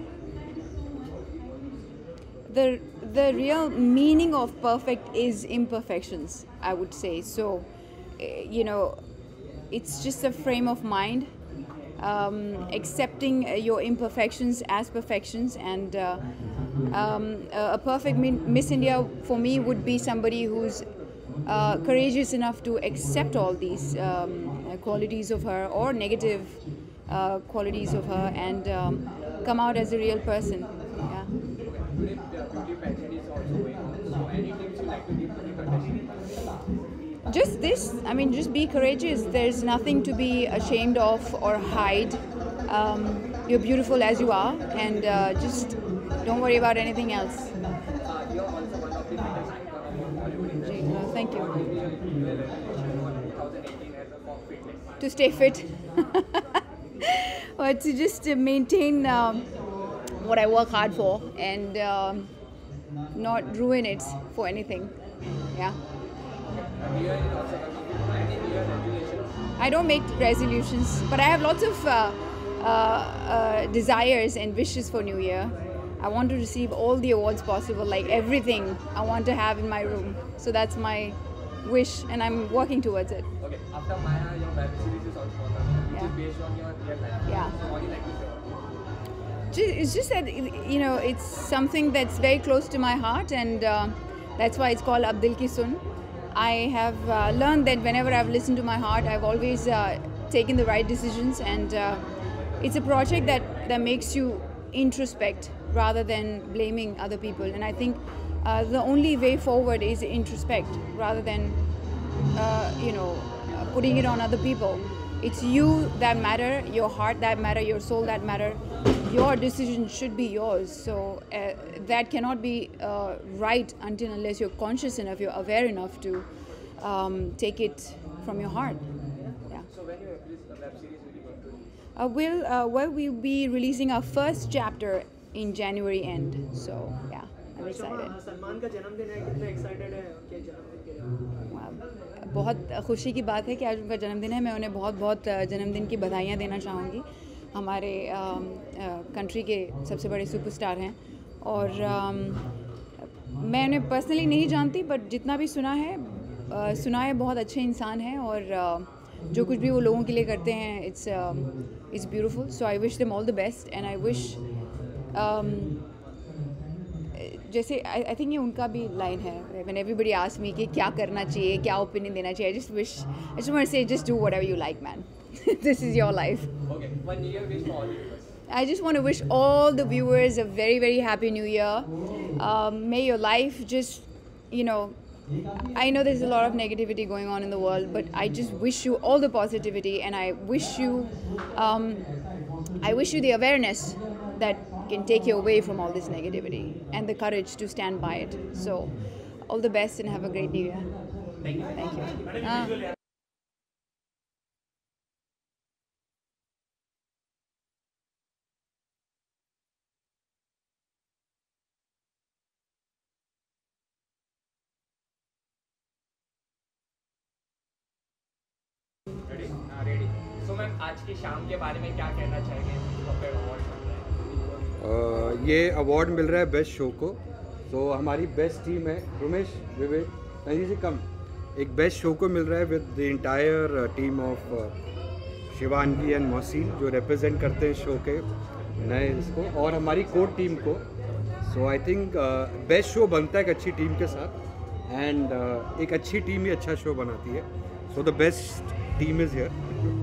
The real meaning of perfect is imperfections, I would say. So, you know, it's just a frame of mind, accepting your imperfections as perfections. And a perfect Miss India for me would be somebody who's courageous enough to accept all these qualities of her, or negative qualities of her, and come out as a real person. Yeah. Beauty pageant is also going on. So any tips you like to give to the contestants? Just this. I mean, just be courageous. There's nothing to be ashamed of or hide. You're beautiful as you are, and just don't worry about anything else. You're also one of the biggest icons of Bollywood. Thank you. What will be your resolution for 2018 as a fitness? To stay fit. Or to just maintain what I work hard for, and not ruin it for anything. Yeah. I don't make resolutions, but I have lots of desires and wishes for New Year. I want to receive all the awards possible, like everything I want to have in my room. So that's my wish, and I'm working towards it. Okay. After Maya, your web series is also coming, which is based on your real life. Yeah. So what do you like to say? It's just that, you know, it's something that's very close to my heart, and that's why it's called Ab Dil Ki Sun. I have learned that whenever I've listened to my heart, I've always taken the right decisions, and it's a project that makes you introspect rather than blaming other people. And I think the only way forward is introspect rather than putting it on other people. It's you that matter, your heart that matter, your soul that matter. Your decision should be yours. So that cannot be right until unless you're conscious enough, you're aware enough to take it from your heart. Yeah. So when you release the web series, will you go to? We'll be releasing our first chapter in January end. So yeah, I'm excited. Salman का जन्मदिन है, कितने excited है उनके जन्मदिन के लिए? बहुत खुशी की बात है कि आज उनका जन्मदिन है. मैं उन्हें बहुत बहुत जन्मदिन की बधाइयाँ देना चाहूँगी. हमारे कंट्री के सबसे बड़े सुपरस्टार हैं। और मैं उन्हें पर्सनली नहीं जानती, बट जितना भी सुना है बहुत अच्छे इंसान हैं, और जो कुछ भी वो लोगों के लिए करते हैं it's beautiful. So I wish them all the best, and I wish जैसे आई थिंक ये उनका भी लाइन है, व्हेन एवरीबडी आस्क्स मी कि क्या करना चाहिए, क्या ओपिनियन देना चाहिए, I just want to say just do whatever you like man, this is your life. I just want to wish all the viewers a very, very happy new year. May your life just, I know there's a lot of negativity going on in the world, but I just wish you all the positivity, and I wish you the awareness that can take you away from all this negativity, and the courage to stand by it. So, all the best and have a great new year. Thank you. Ready. So ma'am, आज की शाम के बारे में क्या कहना चाहेंगे? ये अवार्ड मिल रहा है बेस्ट शो को। तो हमारी बेस्ट टीम है, रमेश विवेक नजी से कम, एक बेस्ट शो को मिल रहा है with the entire team of Shivangi and Mohsin, जो रिप्रेजेंट करते हैं शो के नए इसको, और हमारी कोर टीम को। So I think best show बनता है एक अच्छी टीम के साथ, एंड एक अच्छी टीम ही अच्छा शो बनाती है। So the best team is here.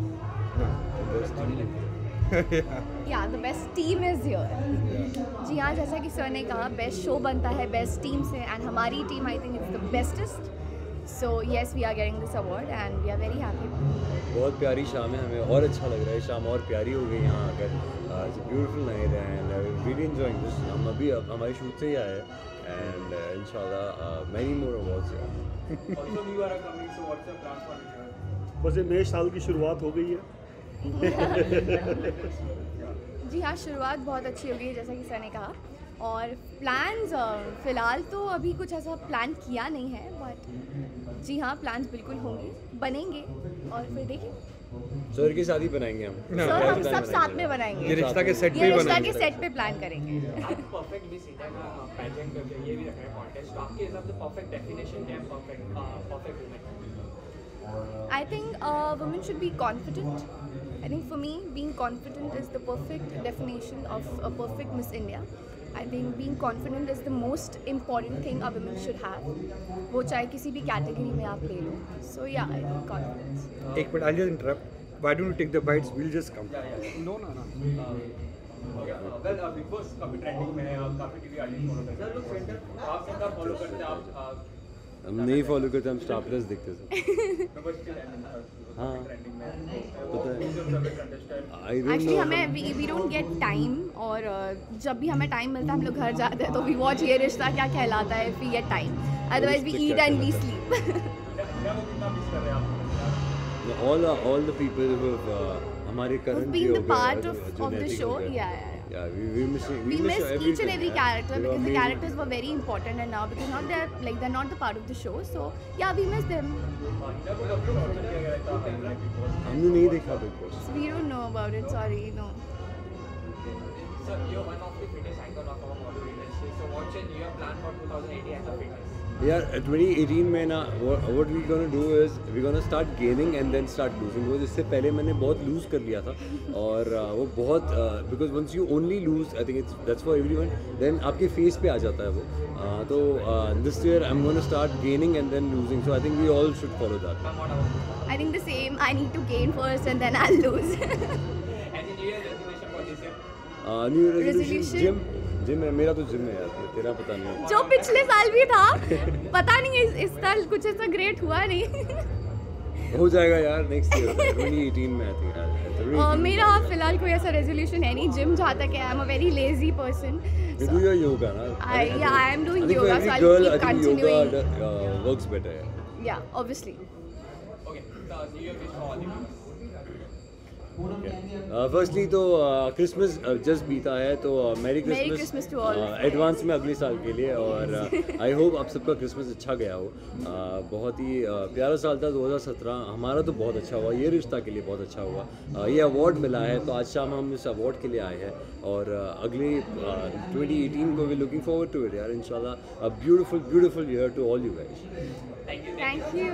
Yeah, the best team is here. जी हाँ, जैसा कि सर ने कहा, बेस्ट शो बनता है बेस्ट टीम से, एंड हमारी team I think it's the bestest. So yes, we are getting this award and we are very happy. बहुत प्यारी शाम है, हमें और अच्छा लग रहा है, शाम और प्यारी हो गई यहाँ आकर। It's a beautiful night and really enjoying this. हम अभी हमारे शूट से ही आए हैं, एंड इंशाल्लाह many more awards here. Also you are coming, so what's your plan for this year? बस ये नए साल की शुरुआत हो गई है। जी हाँ, शुरुआत बहुत अच्छी हो गई है जैसा कि सर ने कहा, और प्लान्स फ़िलहाल तो अभी कुछ ऐसा प्लान किया नहीं है, बट जी हाँ, प्लान्स बिल्कुल होंगे, बनेंगे, और फिर देखिए। सर की शादी बनाएंगे हम। सर हम सब साथ में बनाएंगे, ये रिश्ता के सेट पे प्लान करेंगे। परफेक्ट मिस इंडिया का पैजेंट करके ये भी रखा है कॉन्टेस्ट, तो आपके हिसाब से परफेक्ट डेफिनेशन क्या है perfect women? I think women should be confident. I think for me, being confident is the perfect definition of a perfect Miss India. I think being confident is the most important thing a woman should have. वो चाहे किसी भी category में आप ले लो. So yeah, I think confidence. एक मिनट, I'll just interrupt. Why don't you take the bites? We'll just come. No. Well, Big Boss काफी ट्रेंडिंग में है, काफी टीवी आर्टिस्ट फॉलो करते हैं। लोग सेंटर आप सेंटर फॉलो करते हैं, आप हम नहीं फॉलो करते, हम स्टार प्लस देखते थे। हाँ, पता है। Actually हमें we don't get time, और जब भी हमें टाइम मिलता है हम लोग घर जाते हैं, तो we watch ये रिश्ता क्या कहलाता है if we get time. Otherwise we eat and we sleep. All the people who have हमारे current being the part of the show, yeah. Yeah, we miss each and every character, because the characters were very important, and now because now they're not the part of the show, so yeah, we miss them. हमने नहीं देखा Big Boss. We don't know about it, sorry, no. Sir, you're one of the fitness icon of our Bollywood industry, so what's your new year plan for 2018 as a fitness? यार 2018 में ना what we gonna do is we gonna start gaining and then start losing, because इससे पहले मैंने बहुत lose कर लिया था, और वो बहुत because once you only lose, I think that's for everyone, then आपके face पे आ जाता है वो, तो this year I'm gonna start gaining and then losing, so I think we all should follow that. I think the same, I need to gain first and then I'll lose. Any New Year resolution for this year? New Year resolution gym है मेरा, तो gym है यार, तेरा पता नहीं। जो पिछले साल भी था, पता नहीं इस साल कुछ ऐसा ग्रेट हुआ नहीं। हो जाएगा यार नेक्स्ट ईयर 2018 में आती है। मेरा फिलहाल कोई ऐसा रेजोल्यूशन है नहीं, जिम जहाँ तक है, I am a very lazy person. You do your yoga ना? I am doing yoga, so I'll keep continuing. Yoga works better. Yeah, obviously. Okay, so New Year wish for all the viewers. Firstly तो Christmas just बीता है, तो merry Christmas to all. Advance में अगले साल के लिए, और आई होप आप सबका क्रिसमस अच्छा गया हो। बहुत ही प्यारा साल था 2017, हमारा तो बहुत अच्छा हुआ, ये रिश्ता के लिए बहुत अच्छा हुआ। ये अवार्ड मिला है तो आज शाम हम इस अवार्ड के लिए आए हैं, और अगले 2018 को we looking forward to it यार, इंशाल्लाह a beautiful year to all you guys. Thank you.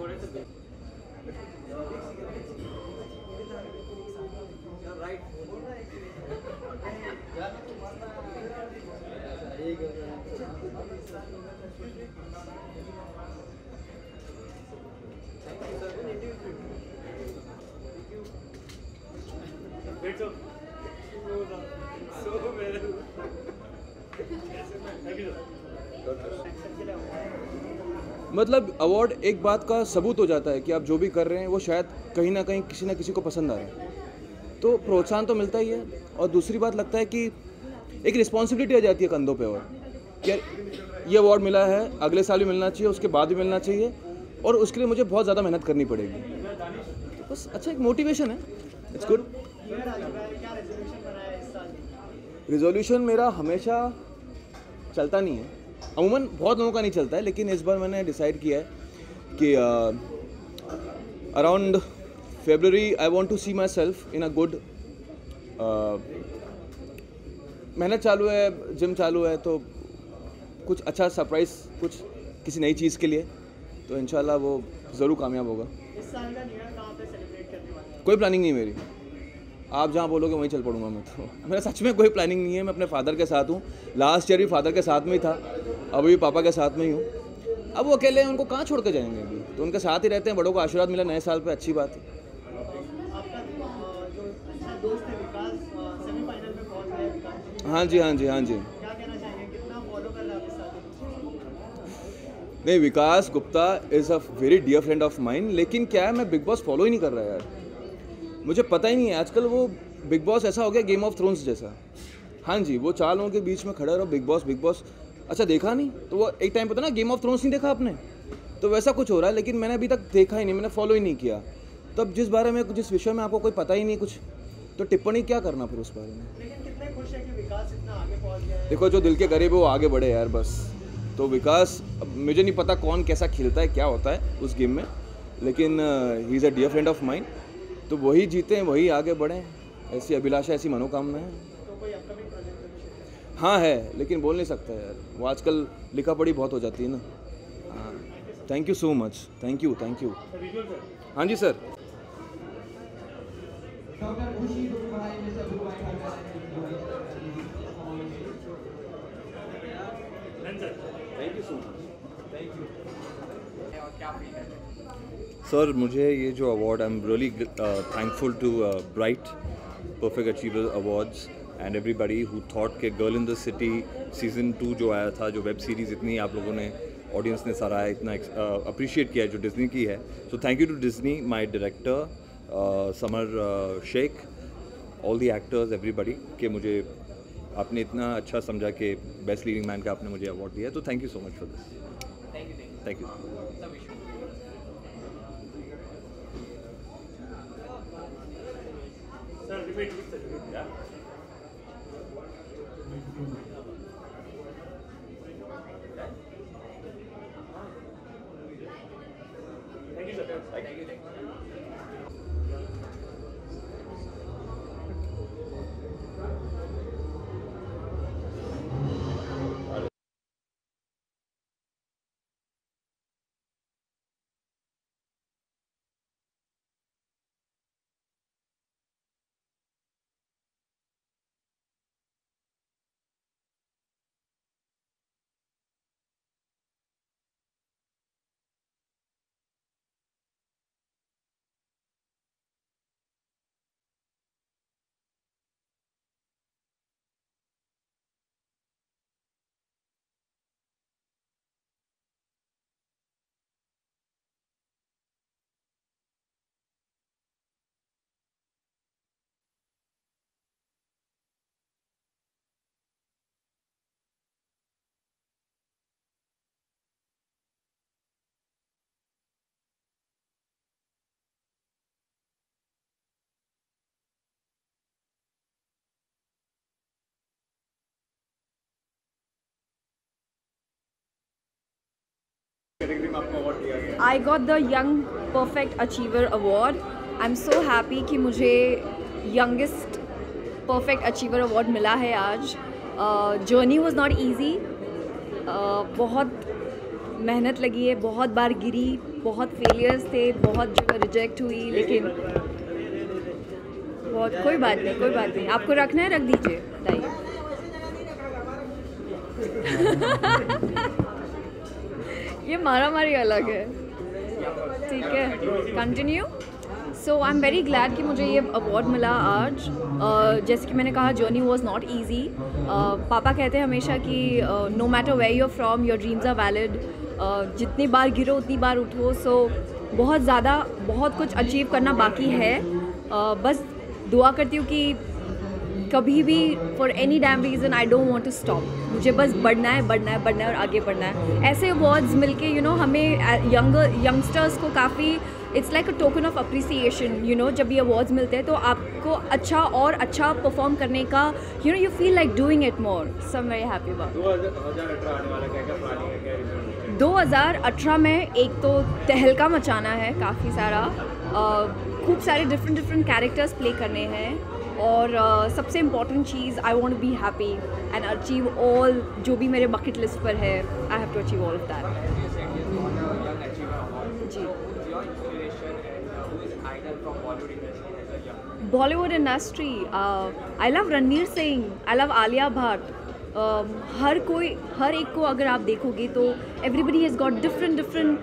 मतलब अवार्ड एक बात का सबूत हो जाता है कि आप जो भी कर रहे हैं वो शायद कहीं ना कहीं किसी ना किसी को पसंद आ रहा है, तो प्रोत्साहन तो मिलता ही है। और दूसरी बात लगता है कि एक रिस्पॉन्सिबिलिटी आ जाती है कंधों पे, और यार ये अवार्ड मिला है, अगले साल भी मिलना चाहिए, उसके बाद भी मिलना चाहिए, और उसके लिए मुझे बहुत ज़्यादा मेहनत करनी पड़ेगी। तो बस अच्छा एक मोटिवेशन है, इट्स गुड। रिजोल्यूशन मेरा हमेशा चलता नहीं है, अमूमन बहुत लोगों का नहीं चलता है, लेकिन इस बार मैंने डिसाइड किया है कि around February I want to see myself in a good, मेहनत चालू है, जिम चालू है, तो कुछ अच्छा सरप्राइज़ कुछ किसी नई चीज़ के लिए, तो इंशाल्लाह वो ज़रूर कामयाब होगा। इस साल का न्यू ईयर कहाँ पे सेलिब्रेट करने वाले हैं? कोई प्लानिंग नहीं मेरी, आप जहाँ बोलोगे वहीं चल पड़ूंगा मैं, तो मेरा सच में कोई प्लानिंग नहीं है। मैं अपने फादर के साथ हूँ, लास्ट ईयर भी फादर के साथ में ही था, अभी भी पापा के साथ में ही हूँ। अब वो अकेले हैं, उनको कहाँ छोड़ के जाएंगे अभी, तो उनके साथ ही रहते हैं। बड़ों को आशीर्वाद मिला नए साल पे, अच्छी बात है। जो अच्छा दोस्त है विकास, सेमीफाइनल में पहुंच गया विकास। हाँ जी, हाँ जी, हाँ जी। क्या कहना चाहेंगे, कितना फॉलो कर रहे हैं आप इस साल? नहीं, Vikas Gupta is a very dear friend of mine, लेकिन क्या है मैं बिग बॉस फॉलो ही नहीं कर रहा यार, मुझे पता ही नहीं है। आजकल वो बिग बॉस ऐसा हो गया गेम ऑफ थ्रोन्स जैसा। हाँ जी, वो 4 लोगों के बीच में खड़े रहो, बिग बॉस अच्छा देखा नहीं, तो वो एक टाइम पे था ना गेम ऑफ थ्रोन्स नहीं देखा आपने, तो वैसा कुछ हो रहा है, लेकिन मैंने अभी तक देखा ही नहीं, मैंने फॉलो ही नहीं किया। तब जिस बारे में जिस विषय में आपको कोई पता ही नहीं कुछ, तो टिप्पणी क्या करना फिर उस बारे में। लेकिन कितने खुश हैं कि विकास इतना आगे पहुंच गया है? देखो जो दिल के करीब है वो आगे बढ़े यार बस। तो विकास, अब मुझे नहीं पता कौन कैसा खेलता है, क्या होता है उस गेम में, लेकिन he is a dear friend of mine, तो वही जीते हैं, वही आगे बढ़ें, ऐसी अभिलाषा, ऐसी मनोकामना है। तो कोई अपकमिंग प्रोजेक्ट? हाँ है, लेकिन बोल नहीं सकता यार, वो आजकल लिखा पढ़ी बहुत हो जाती है ना। हाँ, thank you so much, thank you. हाँ जी sir. Thank you so much, thank you. Sir मुझे ये जो award, I am really thankful to bright perfect achiever awards and everybody who thought के girl in the city season 2 जो आया था, जो वेब सीरीज़ इतनी आप लोगों ने, ऑडियंस ने सराहा, इतना अप्रिशिएट किया है जो डिज्नी की है। So thank you to Disney, my director Samar Shaikh, all the actors, everybody, कि मुझे आपने इतना अच्छा समझा कि बेस्ट लीडिंग मैन का आपने मुझे अवार्ड दिया है, तो thank you so much for this. Thank you. Sir repeat. Category में आपको अवार्ड दिया गया? I got the Young Perfect Achiever Award. I'm so happy कि मुझे Youngest Perfect Achiever Award मिला है आज. Journey was not easy. बहुत मेहनत लगी है, बहुत बार गिरी, बहुत फेलियर्स थे, बहुत जगह रिजेक्ट हुई, लेकिन बहुत कोई बात नहीं. आपको रखना है, रख दीजिए. ये मारामारी अलग है, ठीक है. Continue. So I am very glad कि मुझे ये अवार्ड मिला आज. जैसे कि मैंने कहा, जर्नी वॉज नॉट ईजी. पापा कहते हैं हमेशा कि no matter where you are from, your dreams are valid. जितनी बार गिरो उतनी बार उठो. सो बहुत कुछ अचीव करना बाकी है. बस दुआ करती हूँ कि कभी भी for any damn reason I don't want to stop. मुझे बस बढ़ना है और आगे बढ़ना है. ऐसे अवार्ड्स मिलके हमें यंगस्टर्स को काफ़ी it's like a token of appreciation. जब ये अवार्ड्स मिलते हैं तो आपको अच्छा परफॉर्म करने का you feel like doing it more. So I am very happy about. 2018 आने वाला, क्या प्लानिंग है, क्या रिजल्ट? 2018 में एक तो तहलका मचाना है, काफ़ी सारा, खूब सारे डिफरेंट कैरेक्टर्स प्ले करने हैं. और सबसे इम्पॉर्टेंट चीज़, I want to be happy and achieve all जो भी मेरे बकेट लिस्ट पर है. I have to achieve all of that. जी. Bollywood industry, I love Ranveer Singh, I love Alia Bhatt. हर एक को अगर आप देखोगे तो everybody has got different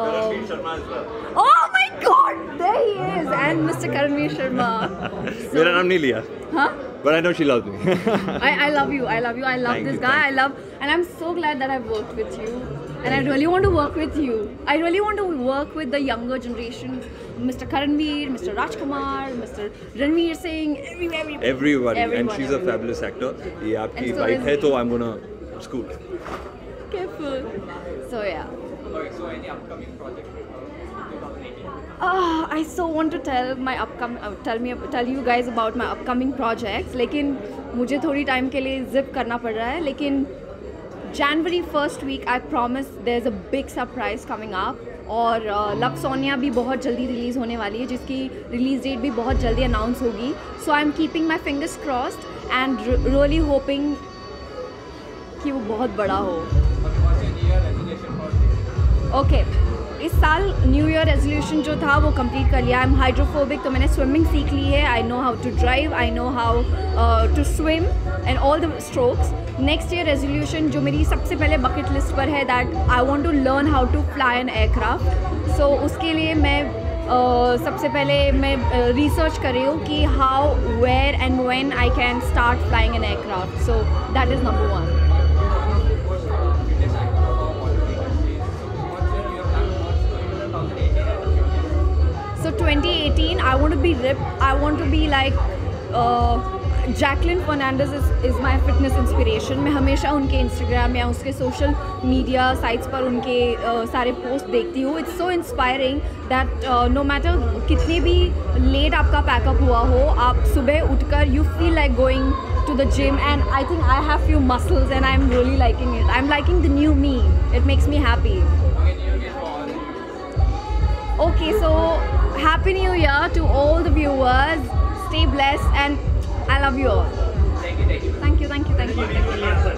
Oh my God, there he is, and Mr. Karanveer Sharma. मेरा नाम नहीं लिया. Huh? But I know she loves me. I love you. I love Thank this you, guy. thank And I'm so glad that I've worked with you. And I really want to work with you. I really want to work with the younger generation. Mr. Karanveer, Mr. Rajkumar, Mr. Ranveer Singh, Everybody. And she's a fabulous actor. ये आपकी wife है तो I'm gonna scoot. Careful. So yeah. Okay, so any upcoming project? I so want to tell you guys about my upcoming projects, लेकिन मुझे थोड़ी time के लिए zip करना पड़ रहा है. लेकिन January 1st week I promise there's a big surprise coming up. और लव सोनिया भी बहुत जल्दी रिलीज़ होने वाली है, जिसकी रिलीज़ डेट भी बहुत जल्दी अनाउंस होगी. So I am keeping my fingers crossed and really hoping कि वो बहुत बड़ा हो. ओके, इस साल न्यू ईयर रेजोल्यूशन जो था वो कंप्लीट कर लिया. आई एम हाइड्रोफोबिक, तो मैंने स्विमिंग सीख ली है. I know how to drive, I know how to swim and all the strokes. Next year resolution जो मेरी सबसे पहले बकेट लिस्ट पर है, that I want to learn how to fly an aircraft. So उसके लिए मैं सबसे पहले मैं रिसर्च कर रही हूँ कि how, where and when I can start flying an aircraft. So that is number 1. So 2018, I want to be ripped. I want to be like Jacqueline Fernandez is my fitness inspiration. मैं हमेशा उनके Instagram या उसके social media sites पर उनके सारे post देखती हूँ. It's so inspiring that no matter कितनी भी late आपका pack-up हुआ हो, आप सुबह उठकर you feel like going to the gym, and I think I have few muscles and I'm really liking it. I'm liking the new me. It makes me happy. Okay, so Happy New Year to all the viewers. Stay blessed and I love you all. Thank you.